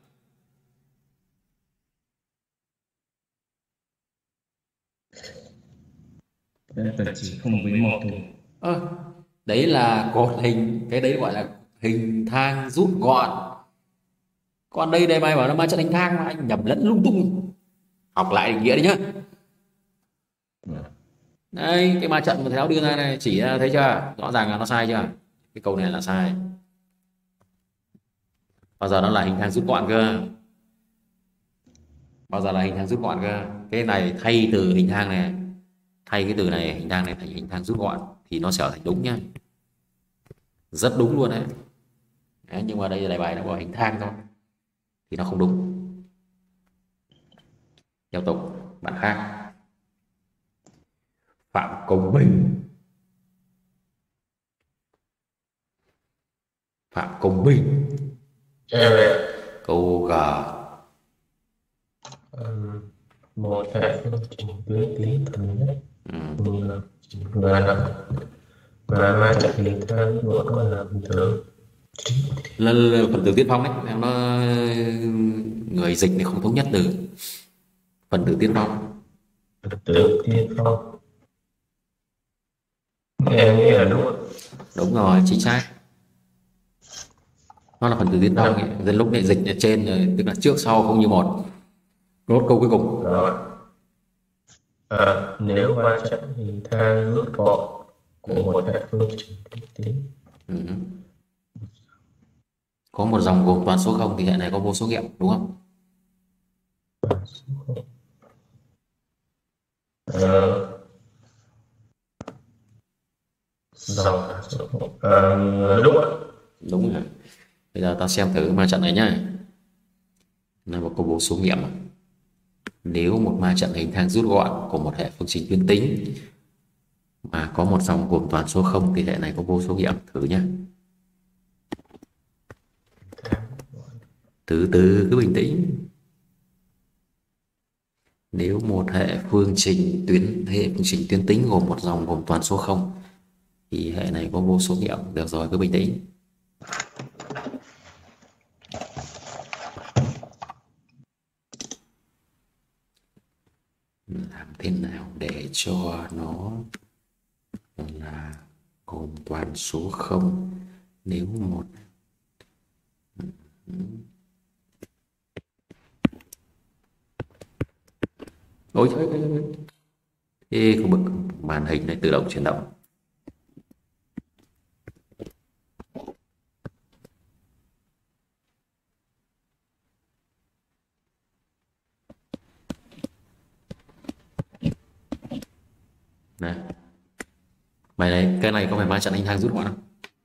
Đây chỉ không với một thôi. Ơ, đấy là cột hình, cái đấy gọi là hình thang rút gọn. Còn đây đây bài bảo nó ma trận hình thang mà anh nhầm lẫn lung tung. Học lại định nghĩa đi nhá. Đây, cái ma trận mà Theo đưa ra này chỉ ra thấy chưa? Rõ ràng là nó sai chưa? Cái câu này là sai. Bao giờ nó là hình thang rút gọn cơ? Bao giờ là hình thang rút gọn cơ? Cái này thay từ hình thang này, thay cái từ này hình thang này thành hình thang rút gọn thì nó trở thành đúng nhá. Rất đúng luôn đấy. Đấy, nhưng mà đây là đề bài nó gọi hình thang thôi thì nó không đúng. Tiếp tục bạn khác. Phạm Công Bình. Phạm Công Bình. Câu G. Một hệ phương trình tuyến tính thống nhất vừa và nặng và ma trận hình thang vừa có là phần tử Là, là phần tử tiên phong đấy, em nó người dịch này không thống nhất từ phần tử tiên phong. phần tử tiên phong em nghĩ là đúng. Đúng rồi, chính xác. Nó là phần tử tiên phong. Đến lúc này dịch ở trên tức là trước sau không như một. Nốt câu cuối cùng. Rồi. À, nếu ma trận hình thang rút gọn của một hệ phương trình tuyến tính. Ừ. Có một dòng gồm toàn số không thì hệ này có vô số nghiệm đúng không? Ờ, dòng số không. À, đúng ạ. Đúng rồi. Bây giờ ta xem thử ma trận này nhá. Là một câu vô số nghiệm. Nếu một ma trận hình thang rút gọn của một hệ phương trình tuyến tính mà có một dòng gồm toàn số không thì hệ này có vô số nghiệm. Thử nhá. Từ từ cứ bình tĩnh. Nếu một hệ phương trình tuyến hệ phương trình tuyến tính gồm một dòng gồm toàn số không thì hệ này có vô số nghiệm. Được rồi, cứ bình tĩnh. Làm thế nào để cho nó là gồm toàn số không? Nếu một ôi trời ơi, thế không bực, màn hình này tự động chuyển động. Này. Bài này, cái này có phải ma trận hình thang rút gọn không?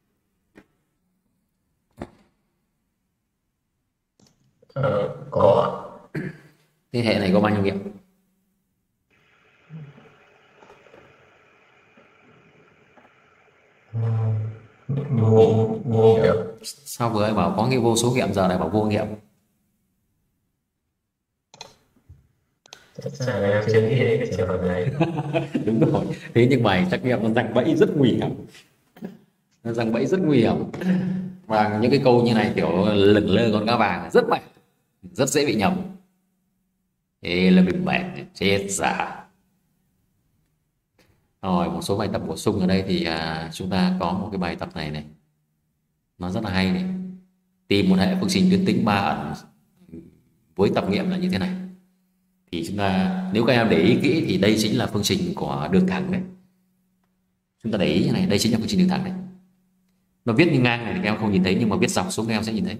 Ờ, có. Thế hệ này có bao nhiêu nghiệm? vô vô nghiệm. Sao vừa ấy bảo có nghĩa vô số nghiệm, giờ lại bảo vô nghiệm? Chắc chắn là em chưa nghĩ đến cái trường hợp này. Đúng rồi, thế nhưng bài trắc nghiệm nó răng bẫy rất nguy hiểm, nó răng bẫy rất nguy hiểm. Và những cái câu như này kiểu lửng lơ con cá vàng rất mạnh, rất dễ bị nhầm. Thế là bị bệnh chết giả. Rồi một số bài tập bổ sung ở đây thì à, chúng ta có một cái bài tập này này, nó rất là hay này. Tìm một hệ phương trình tuyến tính ba ẩn với tập nghiệm là như thế này. Thì chúng ta nếu các em để ý kỹ thì đây chính là phương trình của đường thẳng đấy. Chúng ta để ý như này, đây chính là phương trình đường thẳng đấy. Nó viết như ngang này thì các em không nhìn thấy, nhưng mà viết dọc xuống các em sẽ nhìn thấy.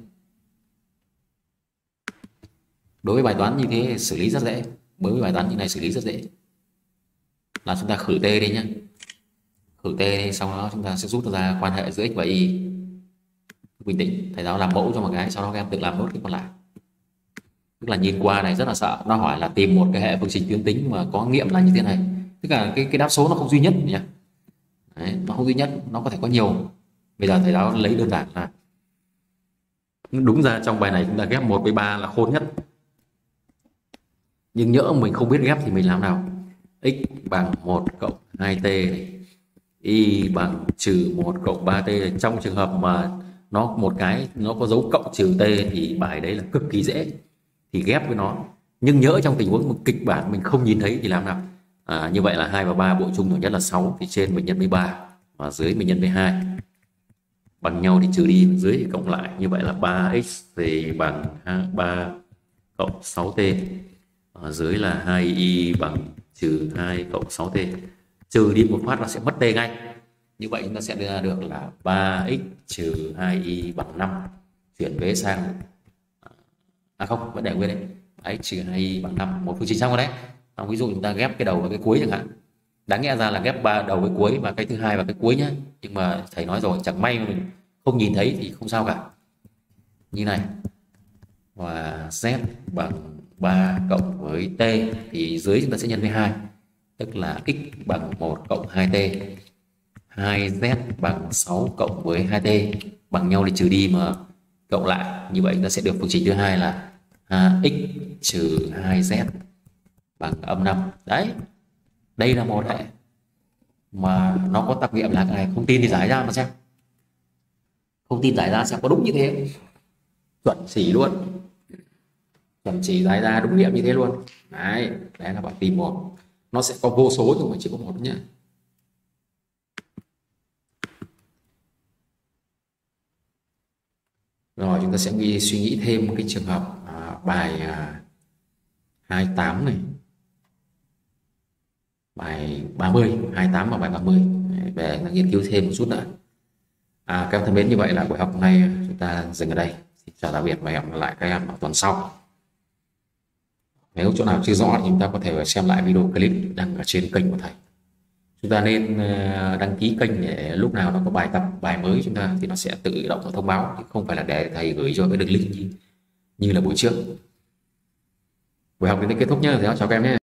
Đối với bài toán như thế xử lý rất dễ. Đối với bài toán như này xử lý rất dễ. Là chúng ta khử t đi nhé. Khử t đi, sau đó chúng ta sẽ rút ra quan hệ giữa x và y. Bình tĩnh, thầy giáo làm mẫu cho một cái, sau đó các em tự làm nốt cái còn lại. Tức là nhìn qua này rất là sợ, nó hỏi là tìm một cái hệ phương trình tuyến tính mà có nghiệm là như thế này. Tức là cái cái đáp số nó không duy nhất nhỉ. Đấy, nó không duy nhất, nó có thể có nhiều. Bây giờ thầy giáo lấy đơn giản là đúng ra trong bài này chúng ta ghép một với ba là khôn nhất. Nhưng nhỡ mình không biết ghép thì mình làm nào? X bằng một cộng hai t này, y bằng trừ một cộng ba t. Trong trường hợp mà nó một cái nó có dấu cộng trừ t thì bài đấy là cực kỳ dễ, thì ghép với nó. Nhưng nhỡ trong tình huống một kịch bản mình không nhìn thấy thì làm nào? À, như vậy là hai và ba bộ chung nhỏ nhất là sáu, thì trên mình nhân với ba và dưới mình nhân với hai. Bằng nhau thì trừ đi, dưới thì cộng lại. Như vậy là ba x thì bằng ba cộng sáu t. Ở dưới là hai y bằng trừ hai cộng sáu t. Trừ đi một phát là sẽ mất t ngay. Như vậy chúng ta sẽ đưa ra được là ba x trừ hai y bằng năm. Chuyển vế sang, à không, vẫn để nguyên đấy, ba x trừ hai y bằng năm. Một phương trình xong rồi đấy. Xong ví dụ chúng ta ghép cái đầu và cái cuối chẳng hạn. Đáng nghĩa ra là ghép ba đầu với cuối và cái thứ hai và cái cuối nhé. Nhưng mà thầy nói rồi, chẳng may mà mình không nhìn thấy thì không sao cả. Như này. Và z bằng ba cộng với t thì dưới chúng ta sẽ nhân với hai. Tức là x bằng một cộng hai t. hai z bằng sáu cộng với hai t. Bằng nhau thì trừ đi mà cộng lại. Như vậy chúng ta sẽ được phương trình thứ hai là x trừ hai z bằng âm năm. Đấy. Đây là một hệ mà nó có tập nghiệm là cái này. Không tin thì giải ra mà xem. Không tin giải ra xem có đúng như thế. Chuẩn chỉ luôn. Chuẩn chỉ giải ra đúng nghiệm như thế luôn. Đấy. Đấy là bạn tìm một. Nó sẽ có vô số nhưng mà chỉ có một nhé. Rồi chúng ta sẽ ghi suy nghĩ thêm cái trường hợp à, bài à, hai mươi tám này. Bài ba mươi, hai mươi tám và bài ba mươi. Để nghiên cứu thêm một chút nữa. À, các em thân mến, như vậy là buổi học hôm nay chúng ta dừng ở đây. Xin chào tạm biệt và hẹn gặp lại các em ở tuần sau. Nếu chỗ nào chưa rõ thì chúng ta có thể xem lại video clip đăng ở trên kênh của thầy. Chúng ta nên đăng ký kênh để lúc nào nó có bài tập, bài mới chúng ta thì nó sẽ tự động thông báo, chứ không phải là để thầy gửi cho cái đường link như, như là buổi trước. Buổi học đến đây kết thúc nhé. Chào các em nhé.